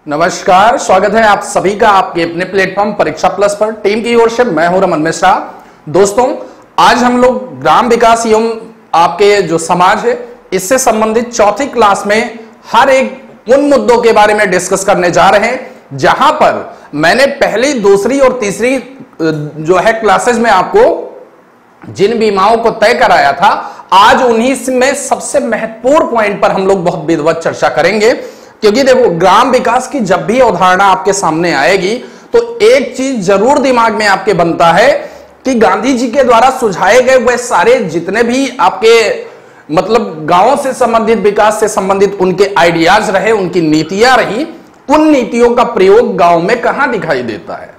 नमस्कार, स्वागत है आप सभी का आपके अपने प्लेटफॉर्म परीक्षा प्लस पर। टीम की ओर से मैं हूं रमन मिश्रा। दोस्तों, आज हम लोग ग्राम विकास एवं आपके जो समाज है इससे संबंधित चौथी क्लास में हर एक उन मुद्दों के बारे में डिस्कस करने जा रहे हैं जहां पर मैंने पहली, दूसरी और तीसरी जो है क्लासेज में आपको जिन बीमाओं को तय कराया था, आज उन्हीं में सबसे महत्वपूर्ण पॉइंट पर हम लोग बहुत विधिवत चर्चा करेंगे। क्योंकि देखो, ग्राम विकास की जब भी अवधारणा आपके सामने आएगी तो एक चीज जरूर दिमाग में आपके बनता है कि गांधी जी के द्वारा सुझाए गए वह सारे जितने भी आपके मतलब गांवों से संबंधित, विकास से संबंधित उनके आइडियाज रहे, उनकी नीतियां रही, उन नीतियों का प्रयोग गांव में कहां दिखाई देता है।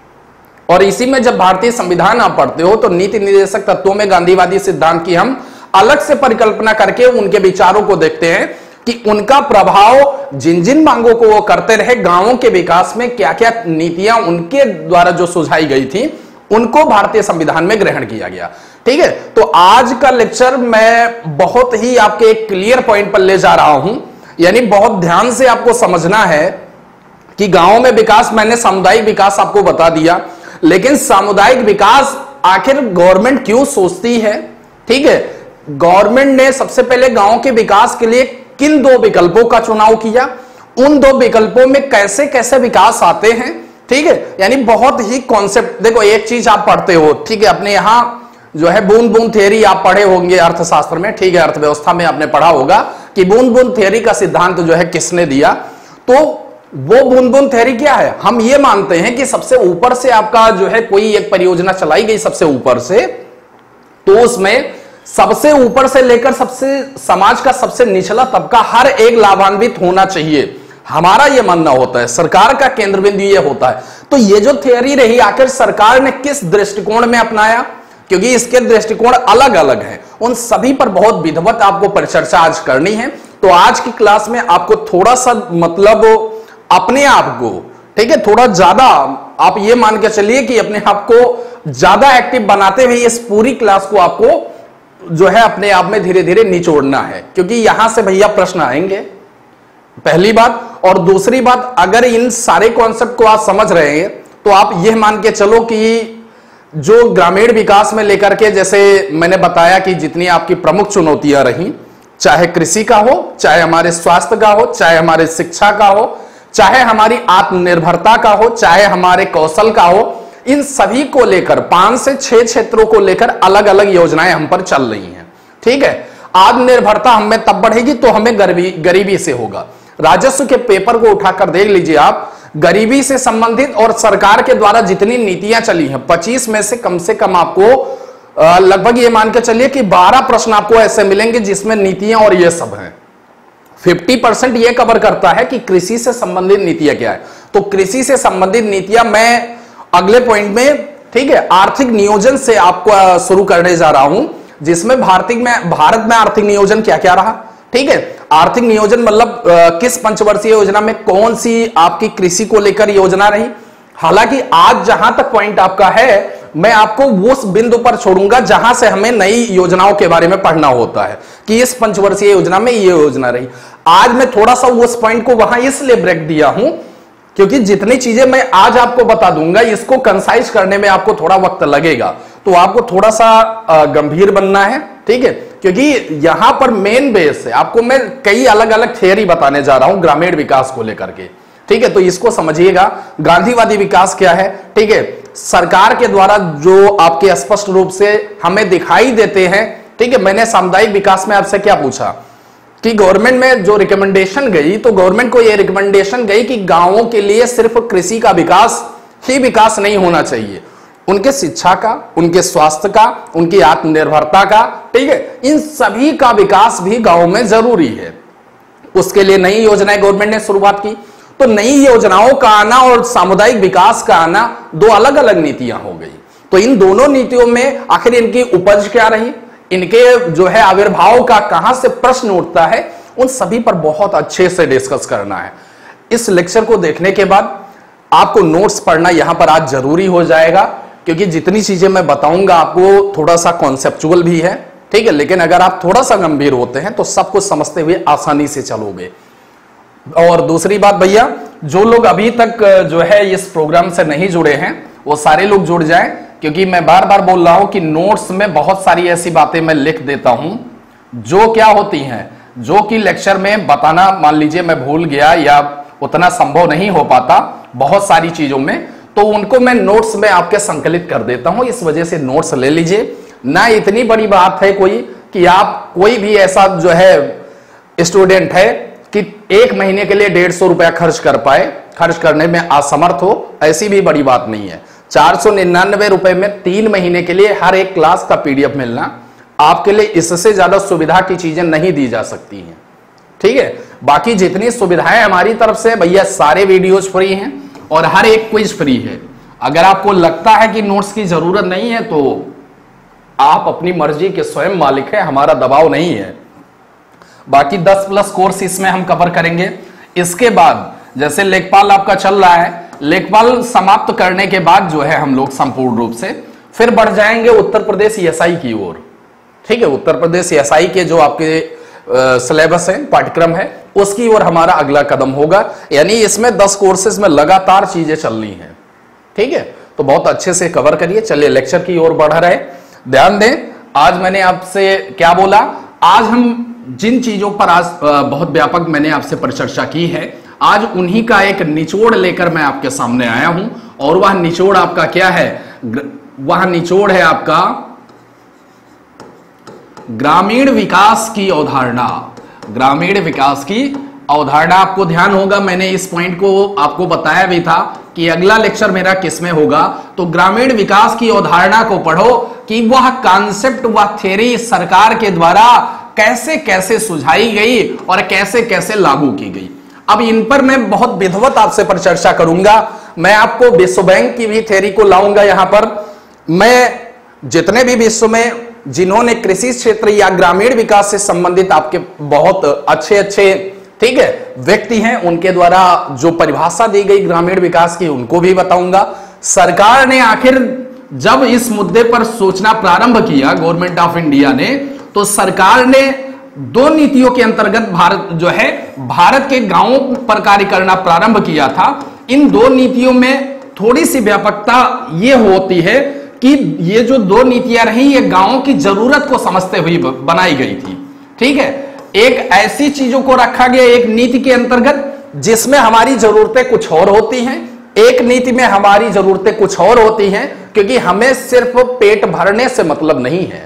और इसी में जब भारतीय संविधान आप पढ़ते हो तो नीति निर्देशक तत्वों में गांधीवादी सिद्धांत की हम अलग से परिकल्पना करके उनके विचारों को देखते हैं कि उनका प्रभाव जिन जिन मांगों को वो करते रहे, गांवों के विकास में क्या क्या नीतियां उनके द्वारा जो सुझाई गई थी उनको भारतीय संविधान में ग्रहण किया गया। ठीक है, तो आज का लेक्चर मैं बहुत ही आपके एक क्लियर पॉइंट पर ले जा रहा हूं। यानी बहुत ध्यान से आपको समझना है कि गांवों में विकास, मैंने सामुदायिक विकास आपको बता दिया, लेकिन सामुदायिक विकास आखिर गवर्नमेंट क्यों सोचती है। ठीक है, गवर्नमेंट ने सबसे पहले गांव के विकास के लिए किन दो विकल्पों का चुनाव किया, उन दो विकल्पों में कैसे कैसे विकास आते हैं। ठीक है, यानी बहुत ही कॉन्सेप्ट। देखो, एक चीज आप पढ़ते हो, ठीक है, अपने यहां जो है बूंद बूंद थ्योरी आप पढ़े होंगे अर्थशास्त्र में। ठीक है, अर्थव्यवस्था में आपने पढ़ा होगा कि बूंद बूंद थ्योरी का सिद्धांत जो है किसने दिया। तो वो बूंद बूंद थ्योरी क्या है? हम ये मानते हैं कि सबसे ऊपर से आपका जो है कोई एक परियोजना चलाई गई सबसे ऊपर से, तो उसमें सबसे ऊपर से लेकर सबसे समाज का सबसे निचला तबका हर एक लाभान्वित होना चाहिए, हमारा यह मानना होता है। सरकार का केंद्र बिंदु यह होता है। तो ये जो थ्योरी रही, आखिर सरकार ने किस दृष्टिकोण में अपनाया, क्योंकि इसके दृष्टिकोण अलग अलग हैं, उन सभी पर बहुत विधिवत आपको परिचर्चा आज करनी है। तो आज की क्लास में आपको थोड़ा सा मतलब अपने आप को, ठीक है, थोड़ा ज्यादा आप ये मान के चलिए कि अपने आप को ज्यादा एक्टिव बनाते हुए इस पूरी क्लास को आपको जो है अपने आप में धीरे धीरे निचोड़ना है, क्योंकि यहां से भैया प्रश्न आएंगे, पहली बात। और दूसरी बात, अगर इन सारे कॉन्सेप्ट को आप समझ रहे हैं तो आप यह मान के चलो कि जो ग्रामीण विकास में लेकर के, जैसे मैंने बताया कि जितनी आपकी प्रमुख चुनौतियां रही, चाहे कृषि का हो, चाहे हमारे स्वास्थ्य का हो, चाहे हमारे शिक्षा का हो, चाहे हमारी आत्मनिर्भरता का हो, चाहे हमारे कौशल का हो, इन सभी को लेकर 5 से 6 क्षेत्रों को लेकर अलग अलग योजनाएं हम पर चल रही हैं। ठीक है, आत्मनिर्भरता हमें तब बढ़ेगी तो हमें गरीबी से होगा। राजस्व के पेपर को उठाकर देख लीजिए आप, गरीबी से संबंधित और सरकार के द्वारा जितनी नीतियां चली हैं, 25 में से कम आपको लगभग ये मान के चलिए कि 12 प्रश्न आपको ऐसे मिलेंगे जिसमें नीतियां और ये सब हैं। 50% ये कवर करता है कि कृषि से संबंधित नीतियां क्या है। तो कृषि से संबंधित नीतियां मैं अगले पॉइंट में, ठीक है, आर्थिक नियोजन से आपको शुरू करने जा रहा हूं, जिसमें भारत में आर्थिक नियोजन क्या क्या रहा। ठीक है, आर्थिक नियोजन मतलब किस पंचवर्षीय योजना में कौन सी आपकी कृषि को लेकर योजना रही। हालांकि आज जहां तक पॉइंट आपका है, मैं आपको उस बिंदु पर छोड़ूंगा जहां से हमें नई योजनाओं के बारे में पढ़ना होता है कि इस पंचवर्षीय योजना में ये योजना रही। आज मैं थोड़ा सा उस पॉइंट को वहां इसलिए ब्रेक दिया हूं क्योंकि जितनी चीजें मैं आज आपको बता दूंगा, इसको कंसाइज करने में आपको थोड़ा वक्त लगेगा, तो आपको थोड़ा सा गंभीर बनना है। ठीक है, क्योंकि यहां पर मेन बेस है, आपको मैं कई अलग अलग थियरी बताने जा रहा हूं ग्रामीण विकास को लेकर के। ठीक है, तो इसको समझिएगा। गांधीवादी विकास क्या है? ठीक है, सरकार के द्वारा जो आपके स्पष्ट रूप से हमें दिखाई देते हैं। ठीक है, मैंने सामुदायिक विकास में आपसे क्या पूछा कि गवर्नमेंट में जो रिकमेंडेशन गई, तो गवर्नमेंट को यह रिकमेंडेशन गई कि गांवों के लिए सिर्फ कृषि का विकास ही विकास नहीं होना चाहिए, उनके शिक्षा का, उनके स्वास्थ्य का, उनकी आत्मनिर्भरता का, ठीक है, इन सभी का विकास भी गांव में जरूरी है। उसके लिए नई योजनाएं गवर्नमेंट ने शुरुआत की। तो नई योजनाओं का आना और सामुदायिक विकास का आना दो अलग अलग नीतियां हो गई। तो इन दोनों नीतियों में आखिर इनकी उपज क्या रही, इनके जो है आविर्भाव का कहां से प्रश्न उठता है, उन सभी पर बहुत अच्छे से डिस्कस करना है। इस लेक्चर को देखने के बाद आपको नोट्स पढ़ना यहां पर आज जरूरी हो जाएगा, क्योंकि जितनी चीजें मैं बताऊंगा आपको थोड़ा सा कॉन्सेप्चुअल भी है। ठीक है, लेकिन अगर आप थोड़ा सा गंभीर होते हैं तो सब कुछ समझते हुए आसानी से चलोगे। और दूसरी बात भैया, जो लोग अभी तक जो है इस प्रोग्राम से नहीं जुड़े हैं वो सारे लोग जुड़ जाएं, क्योंकि मैं बार बार बोल रहा हूं कि नोट्स में बहुत सारी ऐसी बातें मैं लिख देता हूं जो क्या होती हैं, जो कि लेक्चर में बताना मान लीजिए मैं भूल गया या उतना संभव नहीं हो पाता बहुत सारी चीजों में, तो उनको मैं नोट्स में आपके संकलित कर देता हूं। इस वजह से नोट्स ले लीजिए ना। इतनी बड़ी बात है कोई कि आप कोई भी ऐसा जो है स्टूडेंट है कि 1 महीने के लिए 150 रुपया खर्च कर पाए, खर्च करने में असमर्थ हो, ऐसी भी बड़ी बात नहीं है। 499 रुपए में 3 महीने के लिए हर एक क्लास का पीडीएफ मिलना, आपके लिए इससे ज्यादा सुविधा की चीजें नहीं दी जा सकती हैं। ठीक है, बाकी जितनी सुविधाएं हमारी तरफ से भैया, सारे वीडियोज फ्री हैं और हर एक क्विज फ्री है। अगर आपको लगता है कि नोट्स की जरूरत नहीं है तो आप अपनी मर्जी के स्वयं मालिक हैं, हमारा दबाव नहीं है। बाकी 10+ कोर्स इसमें हम कवर करेंगे। इसके बाद जैसे लेखपाल आपका चल रहा है, लेखपाल समाप्त करने के बाद जो है हम लोग संपूर्ण रूप से फिर बढ़ जाएंगे उत्तर प्रदेश एसआई की ओर। ठीक है, उत्तर प्रदेश एसआई के जो आपके सिलेबस है, पाठ्यक्रम है, उसकी ओर हमारा अगला कदम होगा। यानी इसमें 10 कोर्सेज में लगातार चीजें चलनी है। ठीक है, तो बहुत अच्छे से कवर करिए। चलिए लेक्चर की ओर बढ़ रहे, ध्यान दें। आज मैंने आपसे क्या बोला, आज हम जिन चीजों पर आज बहुत व्यापक मैंने आपसे परिचर्चा की है, आज उन्हीं का एक निचोड़ लेकर मैं आपके सामने आया हूं। और वह निचोड़ आपका क्या है, वह निचोड़ है आपका ग्रामीण विकास की अवधारणा। ग्रामीण विकास की अवधारणा आपको ध्यान होगा, मैंने इस पॉइंट को आपको बताया भी था कि अगला लेक्चर मेरा किसमें होगा। तो ग्रामीण विकास की अवधारणा को पढ़ो कि वह कॉन्सेप्ट, वह थ्योरी सरकार के द्वारा कैसे कैसे सुझाई गई और कैसे कैसे लागू की गई। अब इन पर मैं बहुत विधिवत आपसे पर चर्चा करूंगा। मैं आपको विश्व बैंक की भी थ्योरी को लाऊंगा यहां पर। मैं जितने भी विश्व में जिन्होंने कृषि क्षेत्र या ग्रामीण विकास से संबंधित आपके बहुत अच्छे ठीक है व्यक्ति हैं, उनके द्वारा जो परिभाषा दी गई ग्रामीण विकास की, उनको भी बताऊंगा। सरकार ने आखिर जब इस मुद्दे पर सोचना प्रारंभ किया, गवर्नमेंट ऑफ इंडिया ने, तो सरकार ने 2 नीतियों के अंतर्गत भारत के गांवों पर कार्य करना प्रारंभ किया था। इन 2 नीतियों में थोड़ी सी व्यापकता ये होती है कि ये जो 2 नीतियां रही, ये गांवों की जरूरत को समझते हुए बनाई गई थी। ठीक है, एक ऐसी चीजों को रखा गया एक नीति के अंतर्गत जिसमें हमारी जरूरतें कुछ और होती हैं, एक नीति में हमारी जरूरतें कुछ और होती हैं, क्योंकि हमें सिर्फ पेट भरने से मतलब नहीं है।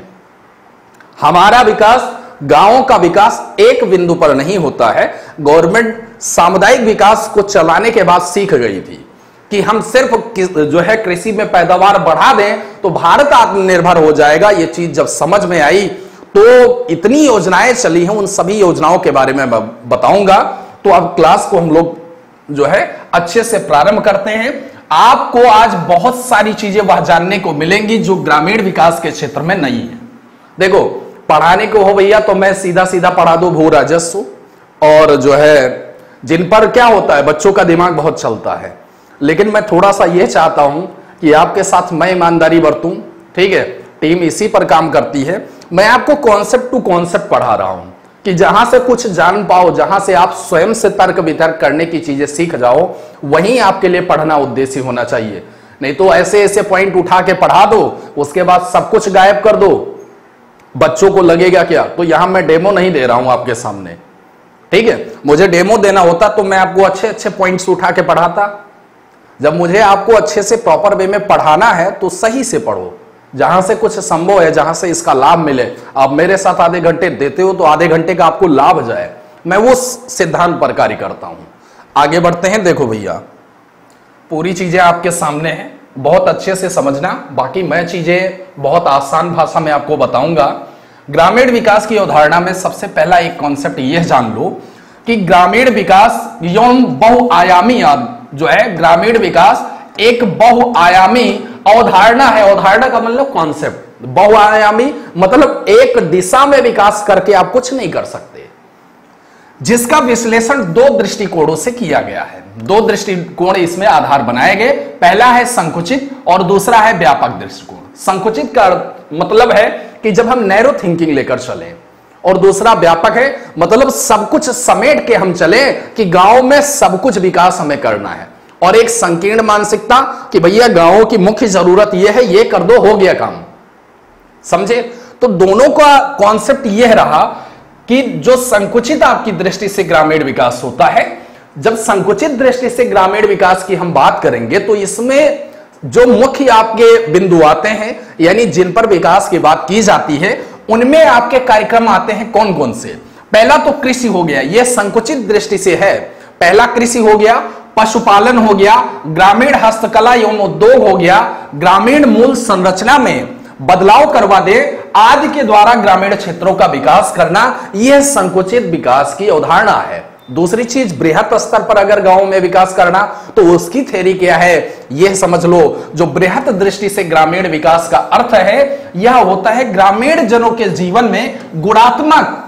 हमारा विकास, गांवों का विकास एक बिंदु पर नहीं होता है। गवर्नमेंट सामुदायिक विकास को चलाने के बाद सीख गई थी कि हम सिर्फ जो है कृषि में पैदावार बढ़ा दें तो भारत आत्मनिर्भर हो जाएगा। ये चीज जब समझ में आई तो इतनी योजनाएं चली हैं, उन सभी योजनाओं के बारे में बताऊंगा। तो अब क्लास को हम लोग जो है अच्छे से प्रारंभ करते हैं। आपको आज बहुत सारी चीजें वह जानने को मिलेंगी जो ग्रामीण विकास के क्षेत्र में नहीं है। देखो, पढ़ाने को हो भैया तो मैं सीधा सीधा पढ़ा दूं भू राजस्व, और जो है जिन पर क्या होता है बच्चों का दिमाग बहुत चलता है, लेकिन मैं थोड़ा सा यह चाहता हूं कि आपके साथ मैं ईमानदारी बरतूं। ठीक है, टीम इसी पर काम करती है। मैं आपको कॉन्सेप्ट टू कॉन्सेप्ट पढ़ा रहा हूं कि जहां से कुछ जान पाओ, जहां से आप स्वयं से तर्क वितर्क करने की चीजें सीख जाओ, वहीं आपके लिए पढ़ना उद्देश्य होना चाहिए। नहीं तो ऐसे ऐसे पॉइंट उठा के पढ़ा दो, उसके बाद सब कुछ गायब कर दो, बच्चों को लगेगा क्या। तो यहां मैं डेमो नहीं दे रहा हूं आपके सामने। ठीक है, मुझे डेमो देना होता तो मैं आपको अच्छे अच्छे पॉइंट्स उठा के पढ़ाता। जब मुझे आपको अच्छे से प्रॉपर वे में पढ़ाना है तो सही से पढ़ो, जहां से कुछ संभव है, जहां से इसका लाभ मिले। आप मेरे साथ आधे घंटे देते हो तो आधे घंटे का आपको लाभ जाए, मैं वो सिद्धांत पर कार्य करता हूं। आगे बढ़ते हैं। देखो भैया, पूरी चीजें आपके सामने हैं, बहुत अच्छे से समझना। बाकी मैं चीजें बहुत आसान भाषा में आपको बताऊंगा। ग्रामीण विकास की अवधारणा में सबसे पहला एक कॉन्सेप्ट यह जान लो कि ग्रामीण विकास एवं बहुआयामी जो है, ग्रामीण विकास एक बहुआयामी अवधारणा है। अवधारणा का मतलब कॉन्सेप्ट। बहुआयामी मतलब एक दिशा में विकास करके आप कुछ नहीं कर सकते, जिसका विश्लेषण 2 दृष्टिकोणों से किया गया है। 2 दृष्टिकोण इसमें आधार बनाए गए। पहला है संकुचित और दूसरा है व्यापक दृष्टिकोण। संकुचित का मतलब है कि जब हम नैरो थिंकिंग लेकर चलें और दूसरा व्यापक है, मतलब सब कुछ समेट के हम चले कि गांव में सब कुछ विकास हमें करना है। और एक संकीर्ण मानसिकता कि भैया गांवों की मुख्य जरूरत यह है, ये कर दो, हो गया काम। समझे? तो दोनों का कॉन्सेप्ट यह रहा कि जो संकुचित आपकी दृष्टि से ग्रामीण विकास होता है, जब संकुचित दृष्टि से ग्रामीण विकास की हम बात करेंगे तो इसमें जो मुख्य आपके बिंदु आते हैं, यानी जिन पर विकास की बात की जाती है, उनमें आपके कार्यक्रम आते हैं कौन कौन से। पहला तो कृषि हो गया, यह संकुचित दृष्टि से है। पहला कृषि हो गया, पशुपालन हो गया, ग्रामीण हस्तकला एवं उद्योग हो गया, ग्रामीण मूल संरचना में बदलाव करवा दे आदि के द्वारा ग्रामीण क्षेत्रों का विकास करना, यह संकुचित विकास की अवधारणा है। दूसरी चीज, बृहत स्तर पर अगर गांव में विकास करना तो उसकी थ्योरी क्या है, यह समझ लो। जो बृहत दृष्टि से ग्रामीण विकास का अर्थ है, यह होता है ग्रामीण जनों के जीवन में गुणात्मक,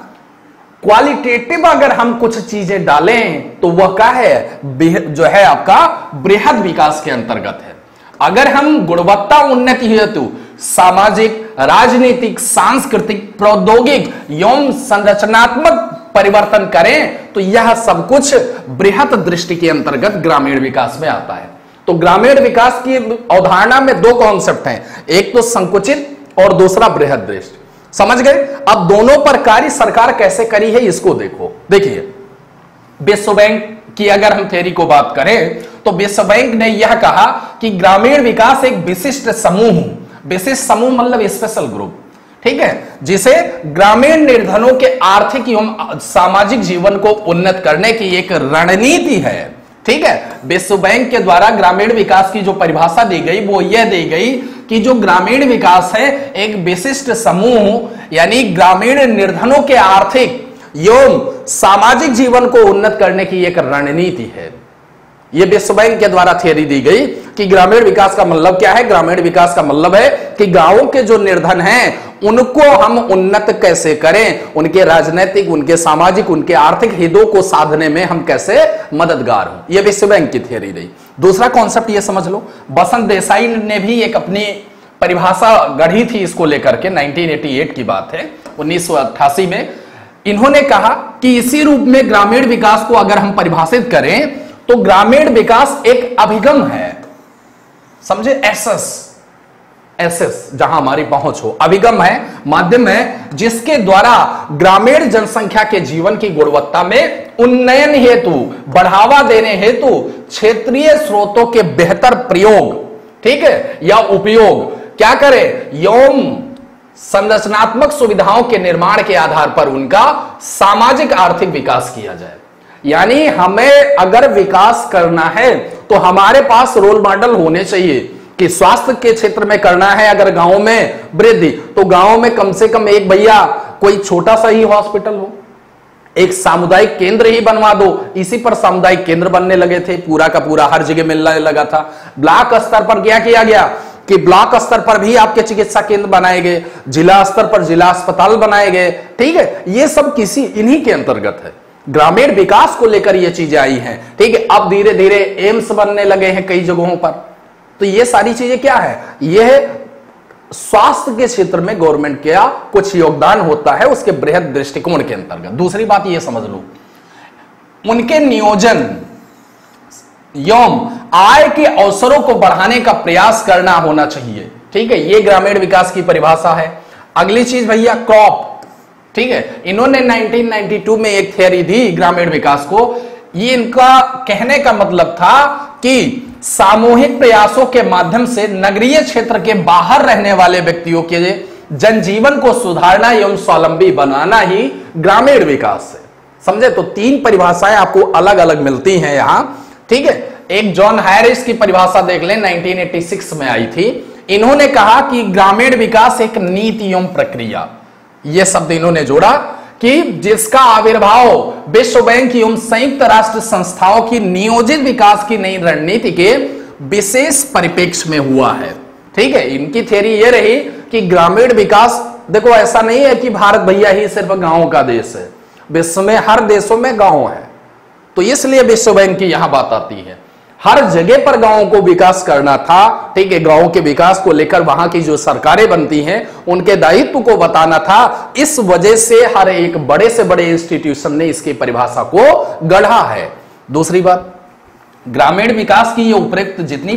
क्वालिटेटिव अगर हम कुछ चीजें डालें तो वह क्या है, जो है आपका बृहद विकास के अंतर्गत है। अगर हम गुणवत्ता उन्नति हेतु सामाजिक, राजनीतिक, सांस्कृतिक, प्रौद्योगिक एवं संरचनात्मक परिवर्तन करें तो यह सब कुछ बृहत दृष्टि के अंतर्गत ग्रामीण विकास में आता है। तो ग्रामीण विकास की अवधारणा में दो कॉन्सेप्ट हैं, एक तो संकुचित और दूसरा बृहद दृष्टि। समझ गए? अब दोनों पर कार्य सरकार कैसे करी है इसको देखो। देखिए, विश्व बैंक की अगर हम थ्योरी को बात करें तो विश्व बैंक ने यह कहा कि ग्रामीण विकास एक विशिष्ट समूह, विशिष्ट समूह मतलब स्पेशल ग्रुप, ठीक है, जिसे ग्रामीण निर्धनों के आर्थिक एवं सामाजिक जीवन को उन्नत करने की एक रणनीति है। ठीक है, विश्व बैंक के द्वारा ग्रामीण विकास की जो परिभाषा दी गई वो यह दी गई कि जो ग्रामीण विकास है एक विशिष्ट समूह, यानी ग्रामीण निर्धनों के आर्थिक एवं सामाजिक जीवन को उन्नत करने की एक रणनीति है। यह विश्व बैंक के द्वारा थ्योरी दी गई कि ग्रामीण विकास का मतलब क्या है। ग्रामीण विकास का मतलब है कि गांवों के जो निर्धन हैं उनको हम उन्नत कैसे करें, उनके राजनीतिक, उनके सामाजिक, उनके आर्थिक हितों को साधने में हम कैसे मददगार हों। यह विश्व बैंक की थ्योरी रही। दूसरा कॉन्सेप्ट यह समझ लो, बसंत देसाई ने भी एक अपनी परिभाषा गढ़ी थी इसको लेकर के, 1988 की बात है, 1988 में इन्होंने कहा कि इसी रूप में ग्रामीण विकास को अगर हम परिभाषित करें तो ग्रामीण विकास एक अभिगम है, समझे, एसएस जहां हमारी पहुंच हो, अभिगम है, माध्यम है जिसके द्वारा ग्रामीण जनसंख्या के जीवन की गुणवत्ता में उन्नयन हेतु, बढ़ावा देने हेतु क्षेत्रीय स्रोतों के बेहतर प्रयोग, ठीक है, या उपयोग क्या करे, यौन संरचनात्मक सुविधाओं के निर्माण के आधार पर उनका सामाजिक आर्थिक विकास किया जाए। यानी हमें अगर विकास करना है तो हमारे पास रोल मॉडल होने चाहिए कि स्वास्थ्य के क्षेत्र में करना है अगर गांव में वृद्धि, तो गांव में कम से कम एक भैया कोई छोटा सा ही हॉस्पिटल हो, एक सामुदायिक केंद्र ही बनवा दो। इसी पर सामुदायिक केंद्र बनने लगे थे, पूरा का पूरा हर जगह मिलने लगा था। ब्लॉक स्तर पर क्या किया गया कि ब्लॉक स्तर पर भी आपके चिकित्सा केंद्र बनाए गए, जिला स्तर पर जिला अस्पताल बनाए गए। ठीक है, ये सब किसी इन्हीं के अंतर्गत है, ग्रामीण विकास को लेकर ये चीजें आई हैं। ठीक है, अब धीरे धीरे एम्स बनने लगे हैं कई जगहों पर। तो ये सारी चीजें क्या है, यह स्वास्थ्य के क्षेत्र में गवर्नमेंट का कुछ योगदान होता है उसके बृहद दृष्टिकोण के अंतर्गत। दूसरी बात ये समझ लो, उनके नियोजन एवं आय के अवसरों को बढ़ाने का प्रयास करना होना चाहिए। ठीक है, ये ग्रामीण विकास की परिभाषा है। अगली चीज भैया क्रॉप, ठीक है, इन्होंने 1992 में एक थ्योरी दी ग्रामीण विकास को। ये इनका कहने का मतलब था कि सामूहिक प्रयासों के माध्यम से नगरीय क्षेत्र के बाहर रहने वाले व्यक्तियों के जनजीवन को सुधारना एवं स्वावलंबी बनाना ही ग्रामीण विकास है। समझे? तो तीन परिभाषाएं आपको अलग अलग मिलती हैं यहां। ठीक है, एक जॉन हैरिस की परिभाषा देख लें, 1986 में आई थी। इन्होंने कहा कि ग्रामीण विकास एक नीति एवं प्रक्रिया, यह शब्द इन्होंने जोड़ा कि जिसका आविर्भाव विश्व बैंक एवं संयुक्त राष्ट्र संस्थाओं की नियोजित विकास की नई रणनीति के विशेष परिप्रेक्ष्य में हुआ है। ठीक है, इनकी थ्योरी यह रही कि ग्रामीण विकास, देखो ऐसा नहीं है कि भारत भैया ही सिर्फ गांवों का देश है, विश्व में हर देशों में गांव है, तो इसलिए विश्व बैंक की यहां बात आती है। हर जगह पर गांवों को विकास करना था, ठीक है। गांवों के विकास को लेकर वहां की जो सरकारें बनती हैं उनके दायित्व को बताना था। इस वजह से हर एक बड़े से बड़े इंस्टीट्यूशन ने इसकी परिभाषा को गढ़ा है। दूसरी बात, ग्रामीण विकास की ये उपयुक्त जितनी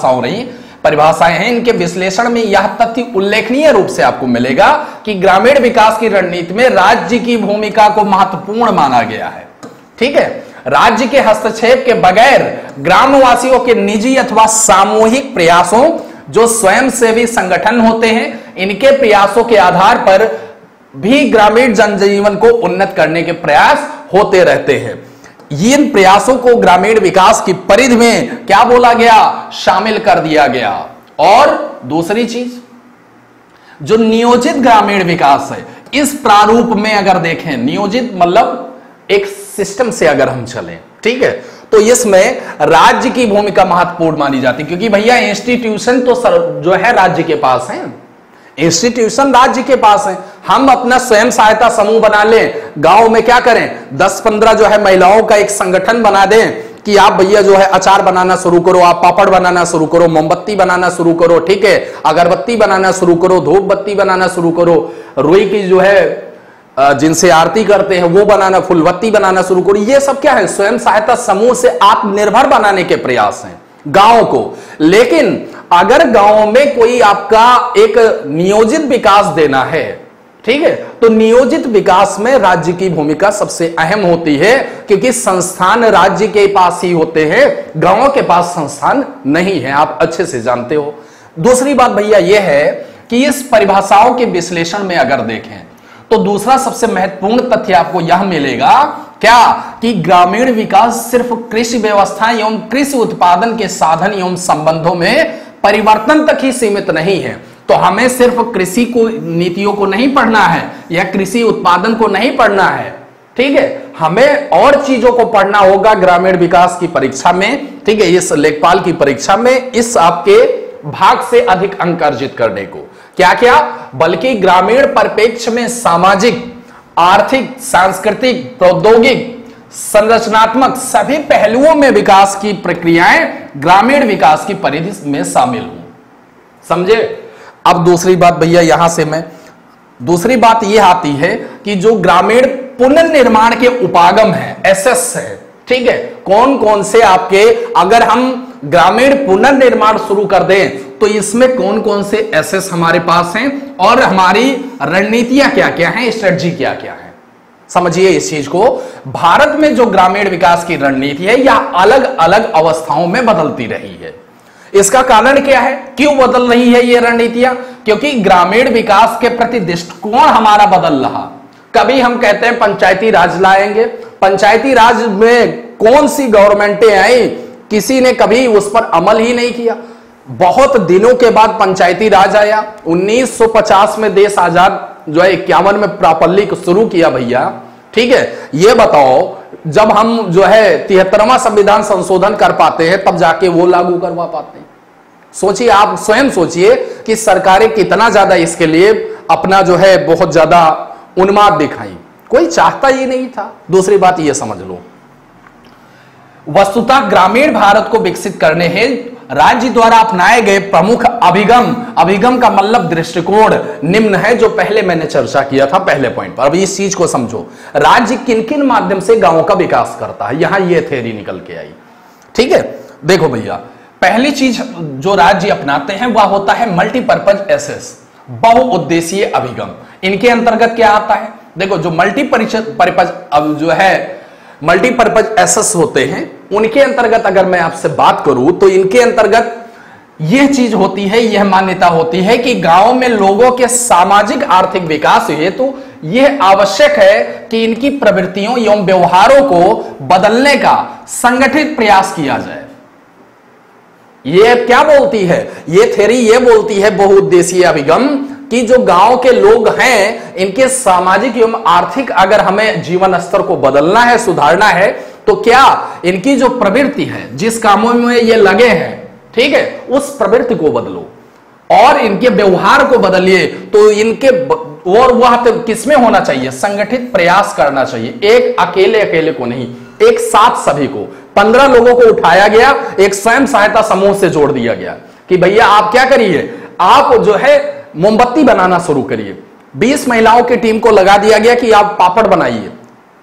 परिभाषाएं हैं, इनके विश्लेषण में यह तथ्य उल्लेखनीय रूप से आपको मिलेगा कि ग्रामीण विकास की रणनीति में राज्य की भूमिका को महत्वपूर्ण माना गया है, ठीक है। राज्य के हस्तक्षेप के बगैर ग्रामवासियों के निजी अथवा सामूहिक प्रयासों, जो स्वयंसेवी संगठन होते हैं, इनके प्रयासों के आधार पर भी ग्रामीण जनजीवन को उन्नत करने के प्रयास होते रहते हैं। इन प्रयासों को ग्रामीण विकास की परिधि में क्या बोला गया, शामिल कर दिया गया। और दूसरी चीज, जो नियोजित ग्रामीण विकास है, इस प्रारूप में अगर देखें, नियोजित मतलब एक सिस्टम से अगर हम चलें, ठीक है, तो इसमें राज्य की भूमिका महत्वपूर्ण मानी जाती है, क्योंकि भैया इंस्टीट्यूशन तो जो है राज्य के पास है, इंस्टीट्यूशन राज्य के पास है। हम अपना स्वयं सहायता समूह बना लें, गांव में क्या करें, 10-15 जो है महिलाओं का एक संगठन बना दें कि आप भैया जो है अचार बनाना शुरू करो, आप पापड़ बनाना शुरू करो, मोमबत्ती बनाना शुरू करो, ठीक है, अगरबत्ती बनाना शुरू करो, धूप बत्ती बनाना शुरू करो, रुई की जो है जिनसे आरती करते हैं वो बनाना, फुलबत्ती बनाना शुरू करो। ये सब क्या है, स्वयं सहायता समूह से आत्मनिर्भर बनाने के प्रयास हैं गांव को। लेकिन अगर गांव में कोई आपका एक नियोजित विकास देना है, ठीक है, तो नियोजित विकास में राज्य की भूमिका सबसे अहम होती है, क्योंकि संस्थान राज्य के पास ही होते हैं, गांवों के पास संस्थान नहीं है, आप अच्छे से जानते हो। दूसरी बात भैया यह है कि इस परिभाषाओं के विश्लेषण में अगर देखें तो दूसरा सबसे महत्वपूर्ण तथ्य आपको यह मिलेगा क्या, कि ग्रामीण विकास सिर्फ कृषि व्यवस्था एवं कृषि उत्पादन के साधन एवं संबंधों में परिवर्तन तक ही सीमित नहीं है। तो हमें सिर्फ कृषि को नीतियों को नहीं पढ़ना है या कृषि उत्पादन को नहीं पढ़ना है, ठीक है, हमें और चीजों को पढ़ना होगा ग्रामीण विकास की परीक्षा में, ठीक है, इस लेखपाल की परीक्षा में, इस आपके भाग से अधिक अंक अर्जित करने को। क्या क्या, बल्कि ग्रामीण परिप्रेक्ष्य में सामाजिक, आर्थिक, सांस्कृतिक, प्रौद्योगिक, संरचनात्मक सभी पहलुओं में विकास की प्रक्रियाएं ग्रामीण विकास की परिधि में शामिल हो। समझे? अब दूसरी बात भैया यहां से मैं दूसरी बात यह आती है कि जो ग्रामीण पुनर्निर्माण के उपागम है, एसएस है, ठीक है, कौन कौन से आपके, अगर हम ग्रामीण पुनर्निर्माण शुरू कर दें तो इसमें कौन कौन से एसएस हमारे पास हैं और हमारी रणनीतियां क्या क्या हैं, स्ट्रेटजी क्या क्या है। समझिए इस चीज को। भारत में जो ग्रामीण विकास की रणनीति है यह अलग अलग अवस्थाओं में बदलती रही है। इसका कारण क्या है, क्यों बदल रही है ये रणनीतियां? क्योंकि ग्रामीण विकास के प्रति दृष्टिकोण हमारा बदल रहा। कभी हम कहते हैं पंचायती राज लाएंगे, पंचायती राज में कौन सी गवर्नमेंटें आई, किसी ने कभी उस पर अमल ही नहीं किया। बहुत दिनों के बाद पंचायती राज आया। 1950 में देश आजाद जो है 51 में प्रॉपरली शुरू किया भैया, ठीक है। ये बताओ जब हम जो है 73वां संविधान संशोधन कर पाते हैं तब जाके वो लागू करवा पाते हैं। सोचिए, आप स्वयं सोचिए कि सरकारें कितना ज्यादा इसके लिए अपना जो है बहुत ज्यादा उन्माद दिखाई, कोई चाहता ही नहीं था। दूसरी बात ये समझ लो, वस्तुतः ग्रामीण भारत को विकसित करने हेतु राज्य द्वारा अपनाए गए प्रमुख अभिगम का मतलब दृष्टिकोण निम्न है, जो पहले मैंने चर्चा किया था पहले पॉइंट पर। अब इस चीज को समझो, राज्य किन किन माध्यम से गांवों का विकास करता है, यहां ये थ्योरी निकल के आई, ठीक है। देखो भैया, पहली चीज जो राज्य अपनाते हैं वह होता है मल्टीपर्पज एसेस, बहुउद्देशीय अभिगम। इनके अंतर्गत क्या आता है, देखो जो मल्टीपर्पज एसेस होते हैं उनके अंतर्गत अगर मैं आपसे बात करूं तो इनके अंतर्गत यह चीज होती है, यह मान्यता होती है कि गांव में लोगों के सामाजिक आर्थिक विकास हेतु यह आवश्यक है कि इनकी प्रवृत्तियों एवं व्यवहारों को बदलने का संगठित प्रयास किया जाए। यह क्या बोलती है, यह थ्योरी यह बोलती है बहुउद्देशीय अभिगम, कि जो गांव के लोग हैं इनके सामाजिक एवं आर्थिक अगर हमें जीवन स्तर को बदलना है, सुधारना है, तो क्या इनकी जो प्रवृत्ति है, जिस कामों में ये लगे हैं, ठीक है, उस प्रवृत्ति को बदलो और इनके व्यवहार को बदलिए। तो इनके और वह तो किसमें होना चाहिए, संगठित प्रयास करना चाहिए, एक अकेले को नहीं, एक साथ सभी को। 15 लोगों को उठाया गया, एक स्वयं सहायता समूह से जोड़ दिया गया कि भैया आप क्या करिए, आप जो है मोमबत्ती बनाना शुरू करिए। 20 महिलाओं की टीम को लगा दिया गया कि आप पापड़ बनाइए,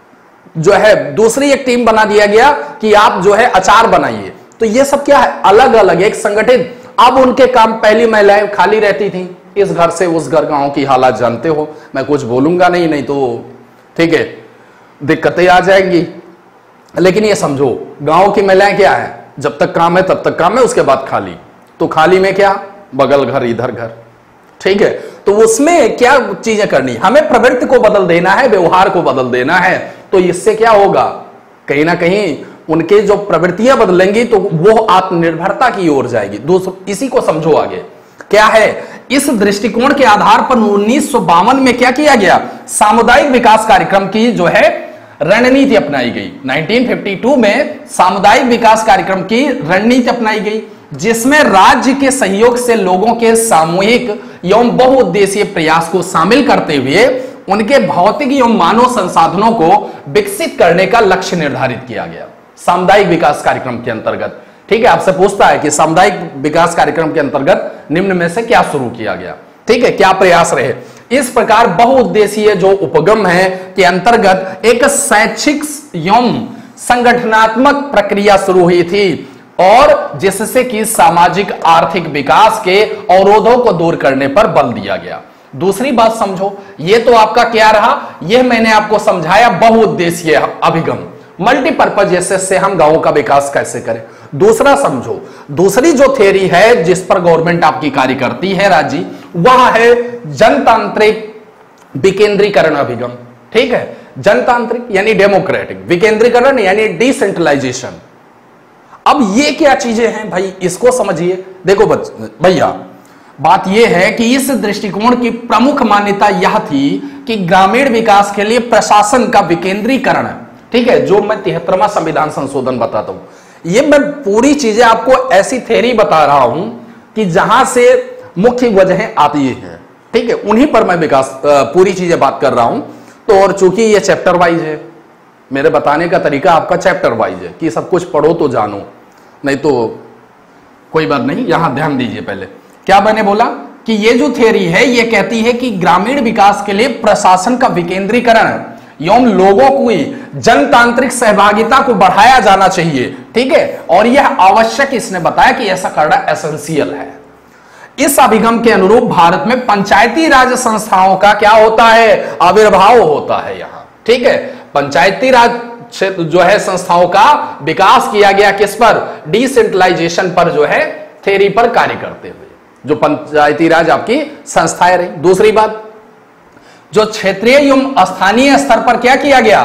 जो है दूसरी एक टीम बना दिया गया कि आप जो है अचार बनाइए। तो ये सब क्या है, अलग अलग एक संगठित। अब उनके काम, पहली महिलाएं खाली रहती थी, इस घर से उस घर, गांव की हालात जानते हो, मैं कुछ बोलूंगा नहीं तो ठीक है दिक्कतें आ जाएंगी। लेकिन ये समझो गांव की महिलाएं क्या है, जब तक काम है तब तक काम है, उसके बाद खाली। तो खाली में क्या, बगल घर इधर घर, ठीक है। तो उसमें क्या चीजें करनी, हमें प्रवृत्ति को बदल देना है, व्यवहार को बदल देना है। तो इससे क्या होगा, कहीं ना कहीं उनके जो प्रवृत्तियां बदलेंगी तो वो आत्मनिर्भरता की ओर जाएगी। दोस्तों इसी को समझो आगे क्या है। इस दृष्टिकोण के आधार पर 1952 में क्या किया गया, सामुदायिक विकास कार्यक्रम की जो है रणनीति अपनाई गई। 1952 में सामुदायिक विकास कार्यक्रम की रणनीति अपनाई गई, जिसमें राज्य के सहयोग से लोगों के सामूहिक एवं बहुउद्देशीय प्रयास को शामिल करते हुए उनके भौतिक एवं मानव संसाधनों को विकसित करने का लक्ष्य निर्धारित किया गया सामुदायिक विकास कार्यक्रम के अंतर्गत। ठीक है, आपसे पूछता है कि सामुदायिक विकास कार्यक्रम के अंतर्गत निम्न में से क्या शुरू किया गया, ठीक है, क्या प्रयास रहे। इस प्रकार बहुउद्देशीय जो उपक्रम है के अंतर्गत एक शैक्षिक एवं संगठनात्मक प्रक्रिया शुरू हुई थी, और जिससे कि सामाजिक आर्थिक विकास के अवरोधों को दूर करने पर बल दिया गया। दूसरी बात समझो, ये तो आपका क्या रहा, यह मैंने आपको समझाया बहुउद्देशीय अभिगम, मल्टीपर्पज, जैसे हम गांवों का विकास कैसे करें। दूसरा समझो, दूसरी जो थ्योरी है जिस पर गवर्नमेंट आपकी कार्य करती है राज्य, वह है जनतांत्रिक विकेंद्रीकरण अभिगम। ठीक है, जनतांत्रिक यानी डेमोक्रेटिक, विकेंद्रीकरण यानी डिसेंट्रलाइजेशन। अब ये क्या चीजें हैं भाई, इसको समझिए। देखो भैया, बात यह है कि इस दृष्टिकोण की प्रमुख मान्यता यह थी कि ग्रामीण विकास के लिए प्रशासन का विकेंद्रीकरण, ठीक है, जो मैं 73वां संविधान संशोधन बताता हूं, ये मैं पूरी चीजें आपको ऐसी थ्योरी बता रहा हूं कि जहां से मुख्य वजहें आती हैं, ठीक है, उन्हीं पर मैं विकास पूरी चीजें बात कर रहा हूं। तो और चूंकि ये चैप्टर वाइज है, मेरे बताने का तरीका आपका चैप्टर वाइज है कि सब कुछ पढ़ो तो जानो, नहीं तो कोई बात नहीं। यहां ध्यान दीजिए, पहले क्या मैंने बोला कि ये जो थ्योरी है ये कहती है कि ग्रामीण विकास के लिए प्रशासन का विकेंद्रीकरण एवं लोगों की जनतांत्रिक सहभागिता को बढ़ाया जाना चाहिए, ठीक है, और यह आवश्यक, इसने बताया कि ऐसा करना एसेंशियल है। इस अभिगम के अनुरूप भारत में पंचायती राज संस्थाओं का क्या होता है, आविर्भाव होता है यहां, ठीक है। पंचायती राज क्षेत्र जो है संस्थाओं का विकास किया गया, किस पर, डिसेंट्रलाइजेशन पर, जो है थ्योरी पर कार्य करते हुए, जो पंचायती राज आपकी संस्थाएं रही। दूसरी बात, जो क्षेत्रीय एवं स्थानीय स्तर पर क्या किया गया,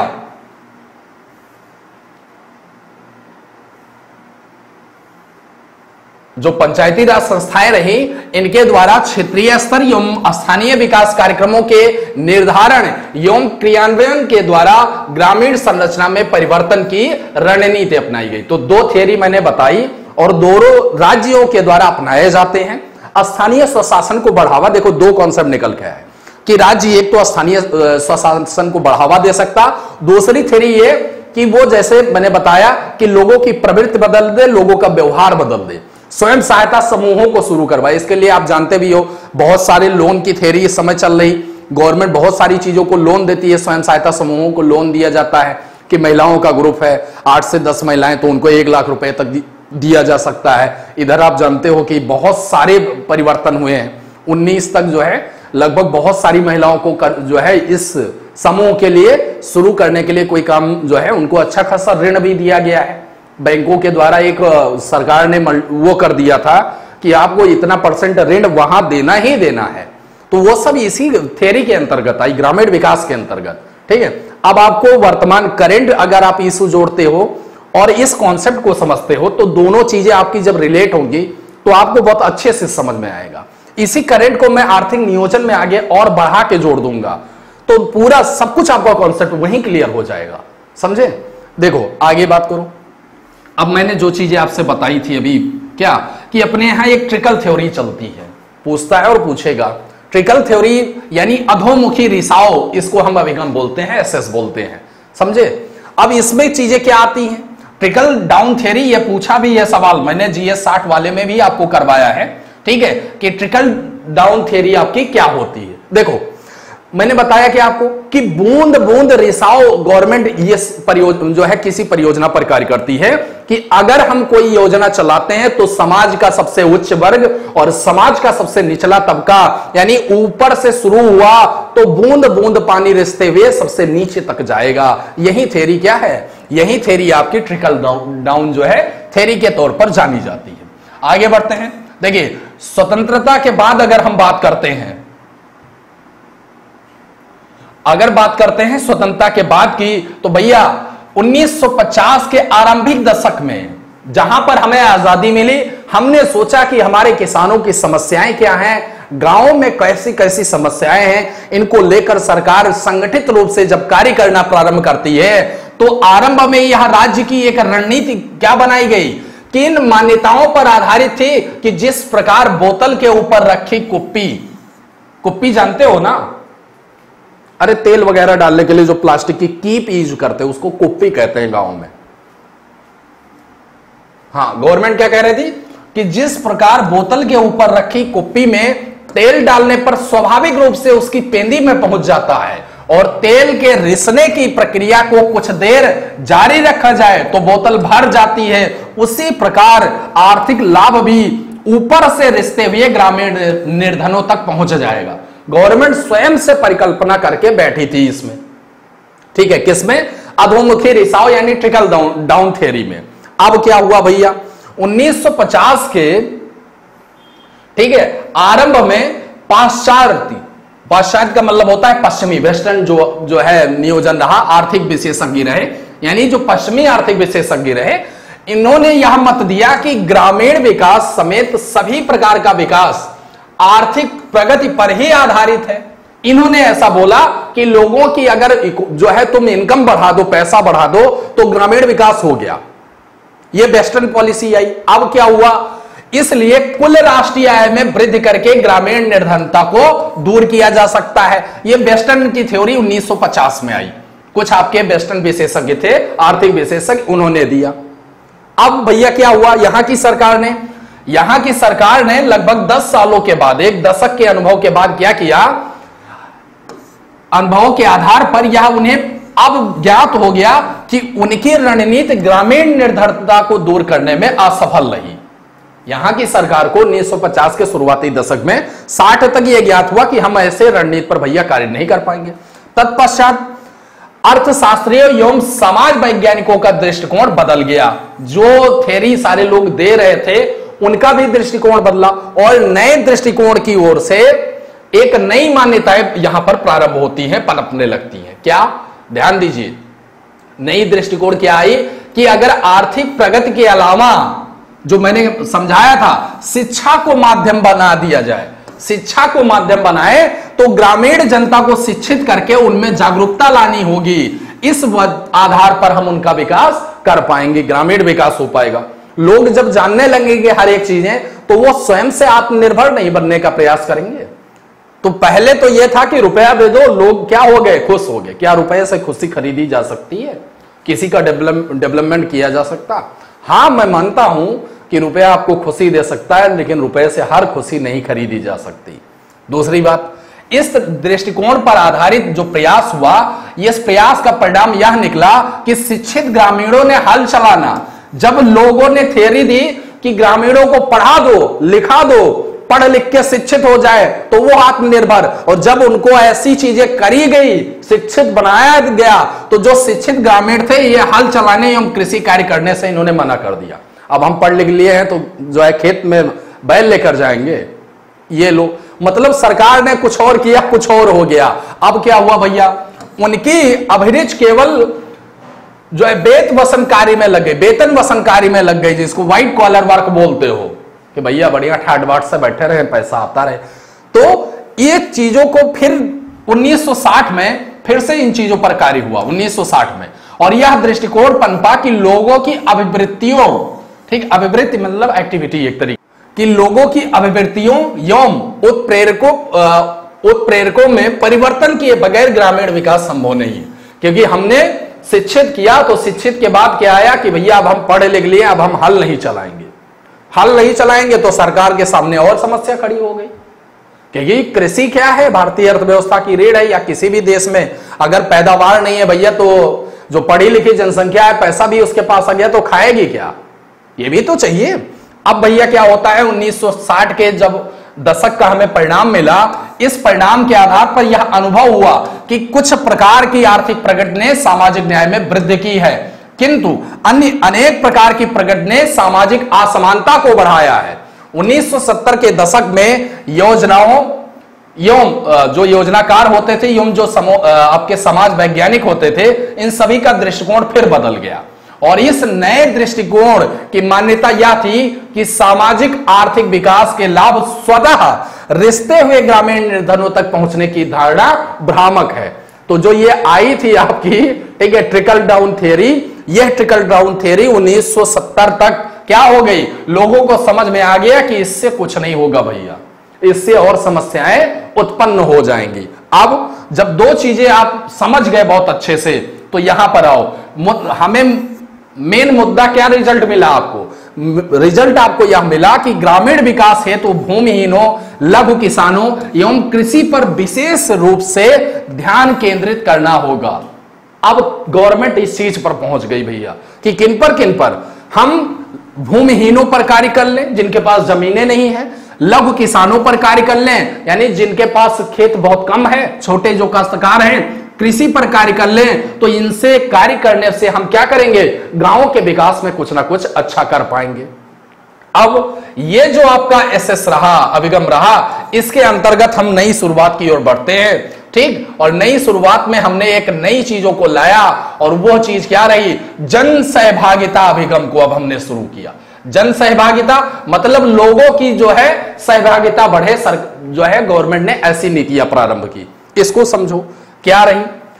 जो पंचायती राज संस्थाएं रही, इनके द्वारा क्षेत्रीय स्तर एवं स्थानीय विकास कार्यक्रमों के निर्धारण एवं क्रियान्वयन के द्वारा ग्रामीण संरचना में परिवर्तन की रणनीति अपनाई गई। तो दो थ्योरी मैंने बताई और दोनों राज्यों के द्वारा अपनाए जाते हैं। स्थानीय स्वशासन को बढ़ावा, देखो दो कॉन्सेप्ट निकल के आए कि राज्य एक तो स्थानीय स्वशासन को बढ़ावा दे सकता, दूसरी थ्योरी ये कि वो जैसे मैंने बताया कि लोगों की प्रवृत्ति बदल दे, लोगों का व्यवहार बदल दे, स्वयं सहायता समूहों को शुरू करवाए। इसके लिए आप जानते भी हो बहुत सारे लोन की थ्योरी इस समय चल रही, गवर्नमेंट बहुत सारी चीजों को लोन देती है, स्वयं सहायता समूहों को लोन दिया जाता है कि महिलाओं का ग्रुप है 8 से 10 महिलाएं, तो उनको 1 लाख रुपए तक दिया जा सकता है। इधर आप जानते हो कि बहुत सारे परिवर्तन हुए हैं, 19 तक जो है लगभग बहुत सारी महिलाओं को जो है इस समूह के लिए शुरू करने के लिए कोई काम जो है उनको अच्छा खासा ऋण भी दिया गया है। बैंकों के द्वारा एक सरकार ने वो कर दिया था कि आपको इतना % ऋण वहां देना ही देना है। तो वो सब इसी थ्योरी के अंतर्गत आई, ग्रामीण विकास के अंतर्गत, ठीक है। अब आपको वर्तमान करंट अगर आप इशू जोड़ते हो और इस कॉन्सेप्ट को समझते हो तो दोनों चीजें आपकी जब रिलेट होंगी तो आपको बहुत अच्छे से समझ में आएगा। इसी करंट को मैं आर्थिक नियोजन में आगे और बढ़ा के जोड़ दूंगा तो पूरा सब कुछ आपका कॉन्सेप्ट वहीं क्लियर हो जाएगा, समझे। देखो आगे बात करो। अब मैंने जो चीजें आपसे बताई थी अभी, क्या कि अपने यहां एक ट्रिकल थ्योरी चलती है, पूछता है और पूछेगा। ट्रिकल थ्योरी यानी अधोमुखी रिसाव, इसको हम अभिगम बोलते हैं, एसएस बोलते हैं, समझे। अब इसमें चीजें क्या आती हैं, ट्रिकल डाउन थ्योरी, ये पूछा भी है सवाल, मैंने जीएस 60 वाले में भी आपको करवाया है, ठीक है, कि ट्रिकल डाउन थ्योरी आपकी क्या होती है। देखो मैंने बताया कि आपको कि बूंद बूंद रिसाव गवर्नमेंट ये परियोजना जो है किसी परियोजना पर कार्य करती है कि अगर हम कोई योजना चलाते हैं तो समाज का सबसे उच्च वर्ग और समाज का सबसे निचला तबका, यानी ऊपर से शुरू हुआ तो बूंद बूंद पानी रिसते हुए सबसे नीचे तक जाएगा। यही थ्योरी क्या है, यही थ्योरी आपकी ट्रिकल डाउन जो है थ्योरी के तौर पर जानी जाती है। आगे बढ़ते हैं। देखिए स्वतंत्रता के बाद अगर हम बात करते हैं, अगर बात करते हैं स्वतंत्रता के बाद की, तो भैया 1950 के आरंभिक दशक में जहां पर हमें आजादी मिली, हमने सोचा कि हमारे किसानों की समस्याएं क्या हैं, गांवों में कैसी कैसी समस्याएं हैं, इनको लेकर सरकार संगठित रूप से जब कार्य करना प्रारंभ करती है तो आरंभ में यह राज्य की एक रणनीति क्या बनाई गई, किन मान्यताओं पर आधारित थी कि जिस प्रकार बोतल के ऊपर रखी कुप्पी, कुप्पी जानते हो ना, अरे तेल वगैरह डालने के लिए जो प्लास्टिक की कीप यूज करते हैं उसको कुप्पी कहते हैं गांव में। हाँ, गवर्नमेंट क्या कह रही थी कि जिस प्रकार बोतल के ऊपर रखी कुप्पी में तेल डालने पर स्वाभाविक रूप से उसकी पेंदी में पहुंच जाता है और तेल के रिसने की प्रक्रिया को कुछ देर जारी रखा जाए तो बोतल भर जाती है, उसी प्रकार आर्थिक लाभ भी ऊपर से रिसते हुए ग्रामीण निर्धनों तक पहुंच जाएगा। गवर्नमेंट स्वयं से परिकल्पना करके बैठी थी इसमें, ठीक है, किसमें, अधोमुखी रिसाव यानी ट्रिकल डाउन थ्योरी में। अब क्या हुआ भैया 1950 के, ठीक है, आरंभ में पाश्चात्य का मतलब होता है पश्चिमी, वेस्टर्न जो है नियोजन रहा, आर्थिक विशेषज्ञ रहे, यानी जो पश्चिमी आर्थिक विशेषज्ञ रहे, इन्होंने यह मत दिया कि ग्रामीण विकास समेत सभी प्रकार का विकास आर्थिक प्रगति पर ही आधारित है। इन्होंने ऐसा बोला कि लोगों की अगर जो है तुम इनकम बढ़ा दो, पैसा बढ़ा दो तो ग्रामीण विकास हो गया। यह वेस्टर्न पॉलिसी आई। अब क्या हुआ, इसलिए कुल राष्ट्रीय आय में वृद्धि करके ग्रामीण निर्धनता को दूर किया जा सकता है। यह वेस्टर्न की थ्योरी 1950 में आई। कुछ आपके वेस्टर्न विशेषज्ञ थे, आर्थिक विशेषज्ञ, उन्होंने दिया। अब भैया क्या हुआ, यहां की सरकार ने लगभग 10 सालों के बाद, एक दशक के अनुभव के बाद क्या किया, अनुभव के आधार पर यह उन्हें अब ज्ञात हो गया कि उनकी रणनीति ग्रामीण निर्धनता को दूर करने में असफल रही। यहां की सरकार को 1950 के शुरुआती दशक में 60 तक यह ज्ञात हुआ कि हम ऐसे रणनीति पर भैया कार्य नहीं कर पाएंगे। तत्पश्चात अर्थशास्त्रियों एवं समाज वैज्ञानिकों का दृष्टिकोण बदल गया। जो थ्योरी सारे लोग दे रहे थे उनका भी दृष्टिकोण बदला और नए दृष्टिकोण की ओर से एक नई मान्यताएं यहां पर प्रारंभ होती हैं, पनपने लगती हैं। क्या, ध्यान दीजिए, नई दृष्टिकोण क्या आई कि अगर आर्थिक प्रगति के अलावा जो मैंने समझाया था शिक्षा को माध्यम बना दिया जाए, शिक्षा को माध्यम बनाए तो ग्रामीण जनता को शिक्षित करके उनमें जागरूकता लानी होगी। इस आधार पर हम उनका विकास कर पाएंगे, ग्रामीण विकास हो पाएगा। लोग जब जानने लगेंगे हर एक चीजें तो वो स्वयं से आत्मनिर्भर नहीं बनने का प्रयास करेंगे। तो पहले तो यह था कि रुपया दे दो, लोग क्या हो गए, खुश हो गए। क्या रुपये से खुशी खरीदी जा सकती है? किसी का डेवलपमेंट किया जा सकता? हां, मैं मानता हूं कि रुपया आपको खुशी दे सकता है, लेकिन रुपये से हर खुशी नहीं खरीदी जा सकती। दूसरी बात, इस दृष्टिकोण पर आधारित जो प्रयास हुआ, इस प्रयास का परिणाम यह निकला कि शिक्षित ग्रामीणों ने हल चलाना। जब लोगों ने थ्योरी दी कि ग्रामीणों को पढ़ा दो, लिखा दो, पढ़ लिख के शिक्षित हो जाए तो वो आत्मनिर्भर, और जब उनको ऐसी चीजें करी गई, शिक्षित बनाया गया, तो जो शिक्षित ग्रामीण थे ये हल चलाने एवं कृषि कार्य करने से इन्होंने मना कर दिया। अब हम पढ़ लिख लिए हैं तो जो है खेत में बैल लेकर जाएंगे ये लोग, मतलब सरकार ने कुछ और किया, कुछ और हो गया। अब क्या हुआ भैया, उनकी अभिरुचि केवल जो है वेतन वसन कार्य में लग गई, वेतन वसन कार्य में लग गई, जिसको व्हाइट कॉलर वर्क बोलते हो, कि भैया बढ़िया ठाट बाट से बैठे रहे, पैसा आता रहे। तो ये चीजों को फिर 1960 में फिर से इन चीजों पर कार्य हुआ 1960 में, और यह दृष्टिकोण पनपा कि लोगों की अभिवृत्तियों, ठीक, अभिवृत्ति मतलब एक्टिविटी एक तरीके कि लोगों की अभिवृत्तियों एवं उत्प्रेरकों में परिवर्तन किए बगैर ग्रामीण विकास संभव नहीं है। क्योंकि हमने शिक्षित किया तो शिक्षित के बाद क्या आया कि भैया अब हम पढ़े लिख लिए, अब हम हल नहीं चलाएंगे। हल नहीं चलाएंगे तो सरकार के सामने और समस्या खड़ी हो गई, क्योंकि कृषि क्या है, भारतीय अर्थव्यवस्था की रीढ़ है। या किसी भी देश में अगर पैदावार नहीं है भैया, तो जो पढ़ी लिखी जनसंख्या है, पैसा भी उसके पास आ गया तो खाएगी क्या, ये भी तो चाहिए। अब भैया क्या होता है, 1960 के जब दशक का हमें परिणाम मिला, इस परिणाम के आधार पर यह अनुभव हुआ कि कुछ प्रकार की आर्थिक प्रगति ने सामाजिक न्याय में वृद्धि की है, किंतु अन्य अनेक प्रकार की प्रगति ने सामाजिक असमानता को बढ़ाया है। 1970 के दशक में योजनाओं एवं जो योजनाकार होते थे एवं जो आपके समाज वैज्ञानिक होते थे, इन सभी का दृष्टिकोण फिर बदल गया। और इस नए दृष्टिकोण की मान्यता यह थी कि सामाजिक आर्थिक विकास के लाभ स्वतः रिश्ते हुए ग्रामीण निर्धनों तक पहुंचने की धारणा भ्रामक है। तो जो ये आई थी आपकी, ठीक है, ट्रिकल डाउन थ्योरी, यह ट्रिकल डाउन थ्योरी 1970 तक क्या हो गई, लोगों को समझ में आ गया कि इससे कुछ नहीं होगा भैया, इससे और समस्याएं उत्पन्न हो जाएंगी। अब जब दो चीजें आप समझ गए बहुत अच्छे से, तो यहां पर आओ, हमें मेन मुद्दा क्या रिजल्ट मिला आपको, रिजल्ट आपको यह मिला कि ग्रामीण विकास हेतु भूमिहीनों, लघु किसानों एवं कृषि पर विशेष रूप से ध्यान केंद्रित करना होगा। अब गवर्नमेंट इस चीज पर पहुंच गई भैया कि किन पर हम भूमिहीनों पर कार्य कर लें, जिनके पास जमीनें नहीं है, लघु किसानों पर कार्य कर लें, यानी जिनके पास खेत बहुत कम है, छोटे जो काश्तकार हैं, कृषि पर कार्य कर लें, तो इनसे कार्य करने से हम क्या करेंगे, गांवों के विकास में कुछ ना कुछ अच्छा कर पाएंगे। अब ये जो आपका एसएस रहा, अभिगम रहा, इसके अंतर्गत हम नई शुरुआत की ओर बढ़ते हैं, ठीक। और नई शुरुआत में हमने एक नई चीजों को लाया, और वो चीज क्या रही, जन सहभागिता अभिगम को अब हमने शुरू किया। जन सहभागिता मतलब लोगों की जो है सहभागिता बढ़े, जो है गवर्नमेंट ने ऐसी नीतियां प्रारंभ की। इसको समझो क्या रही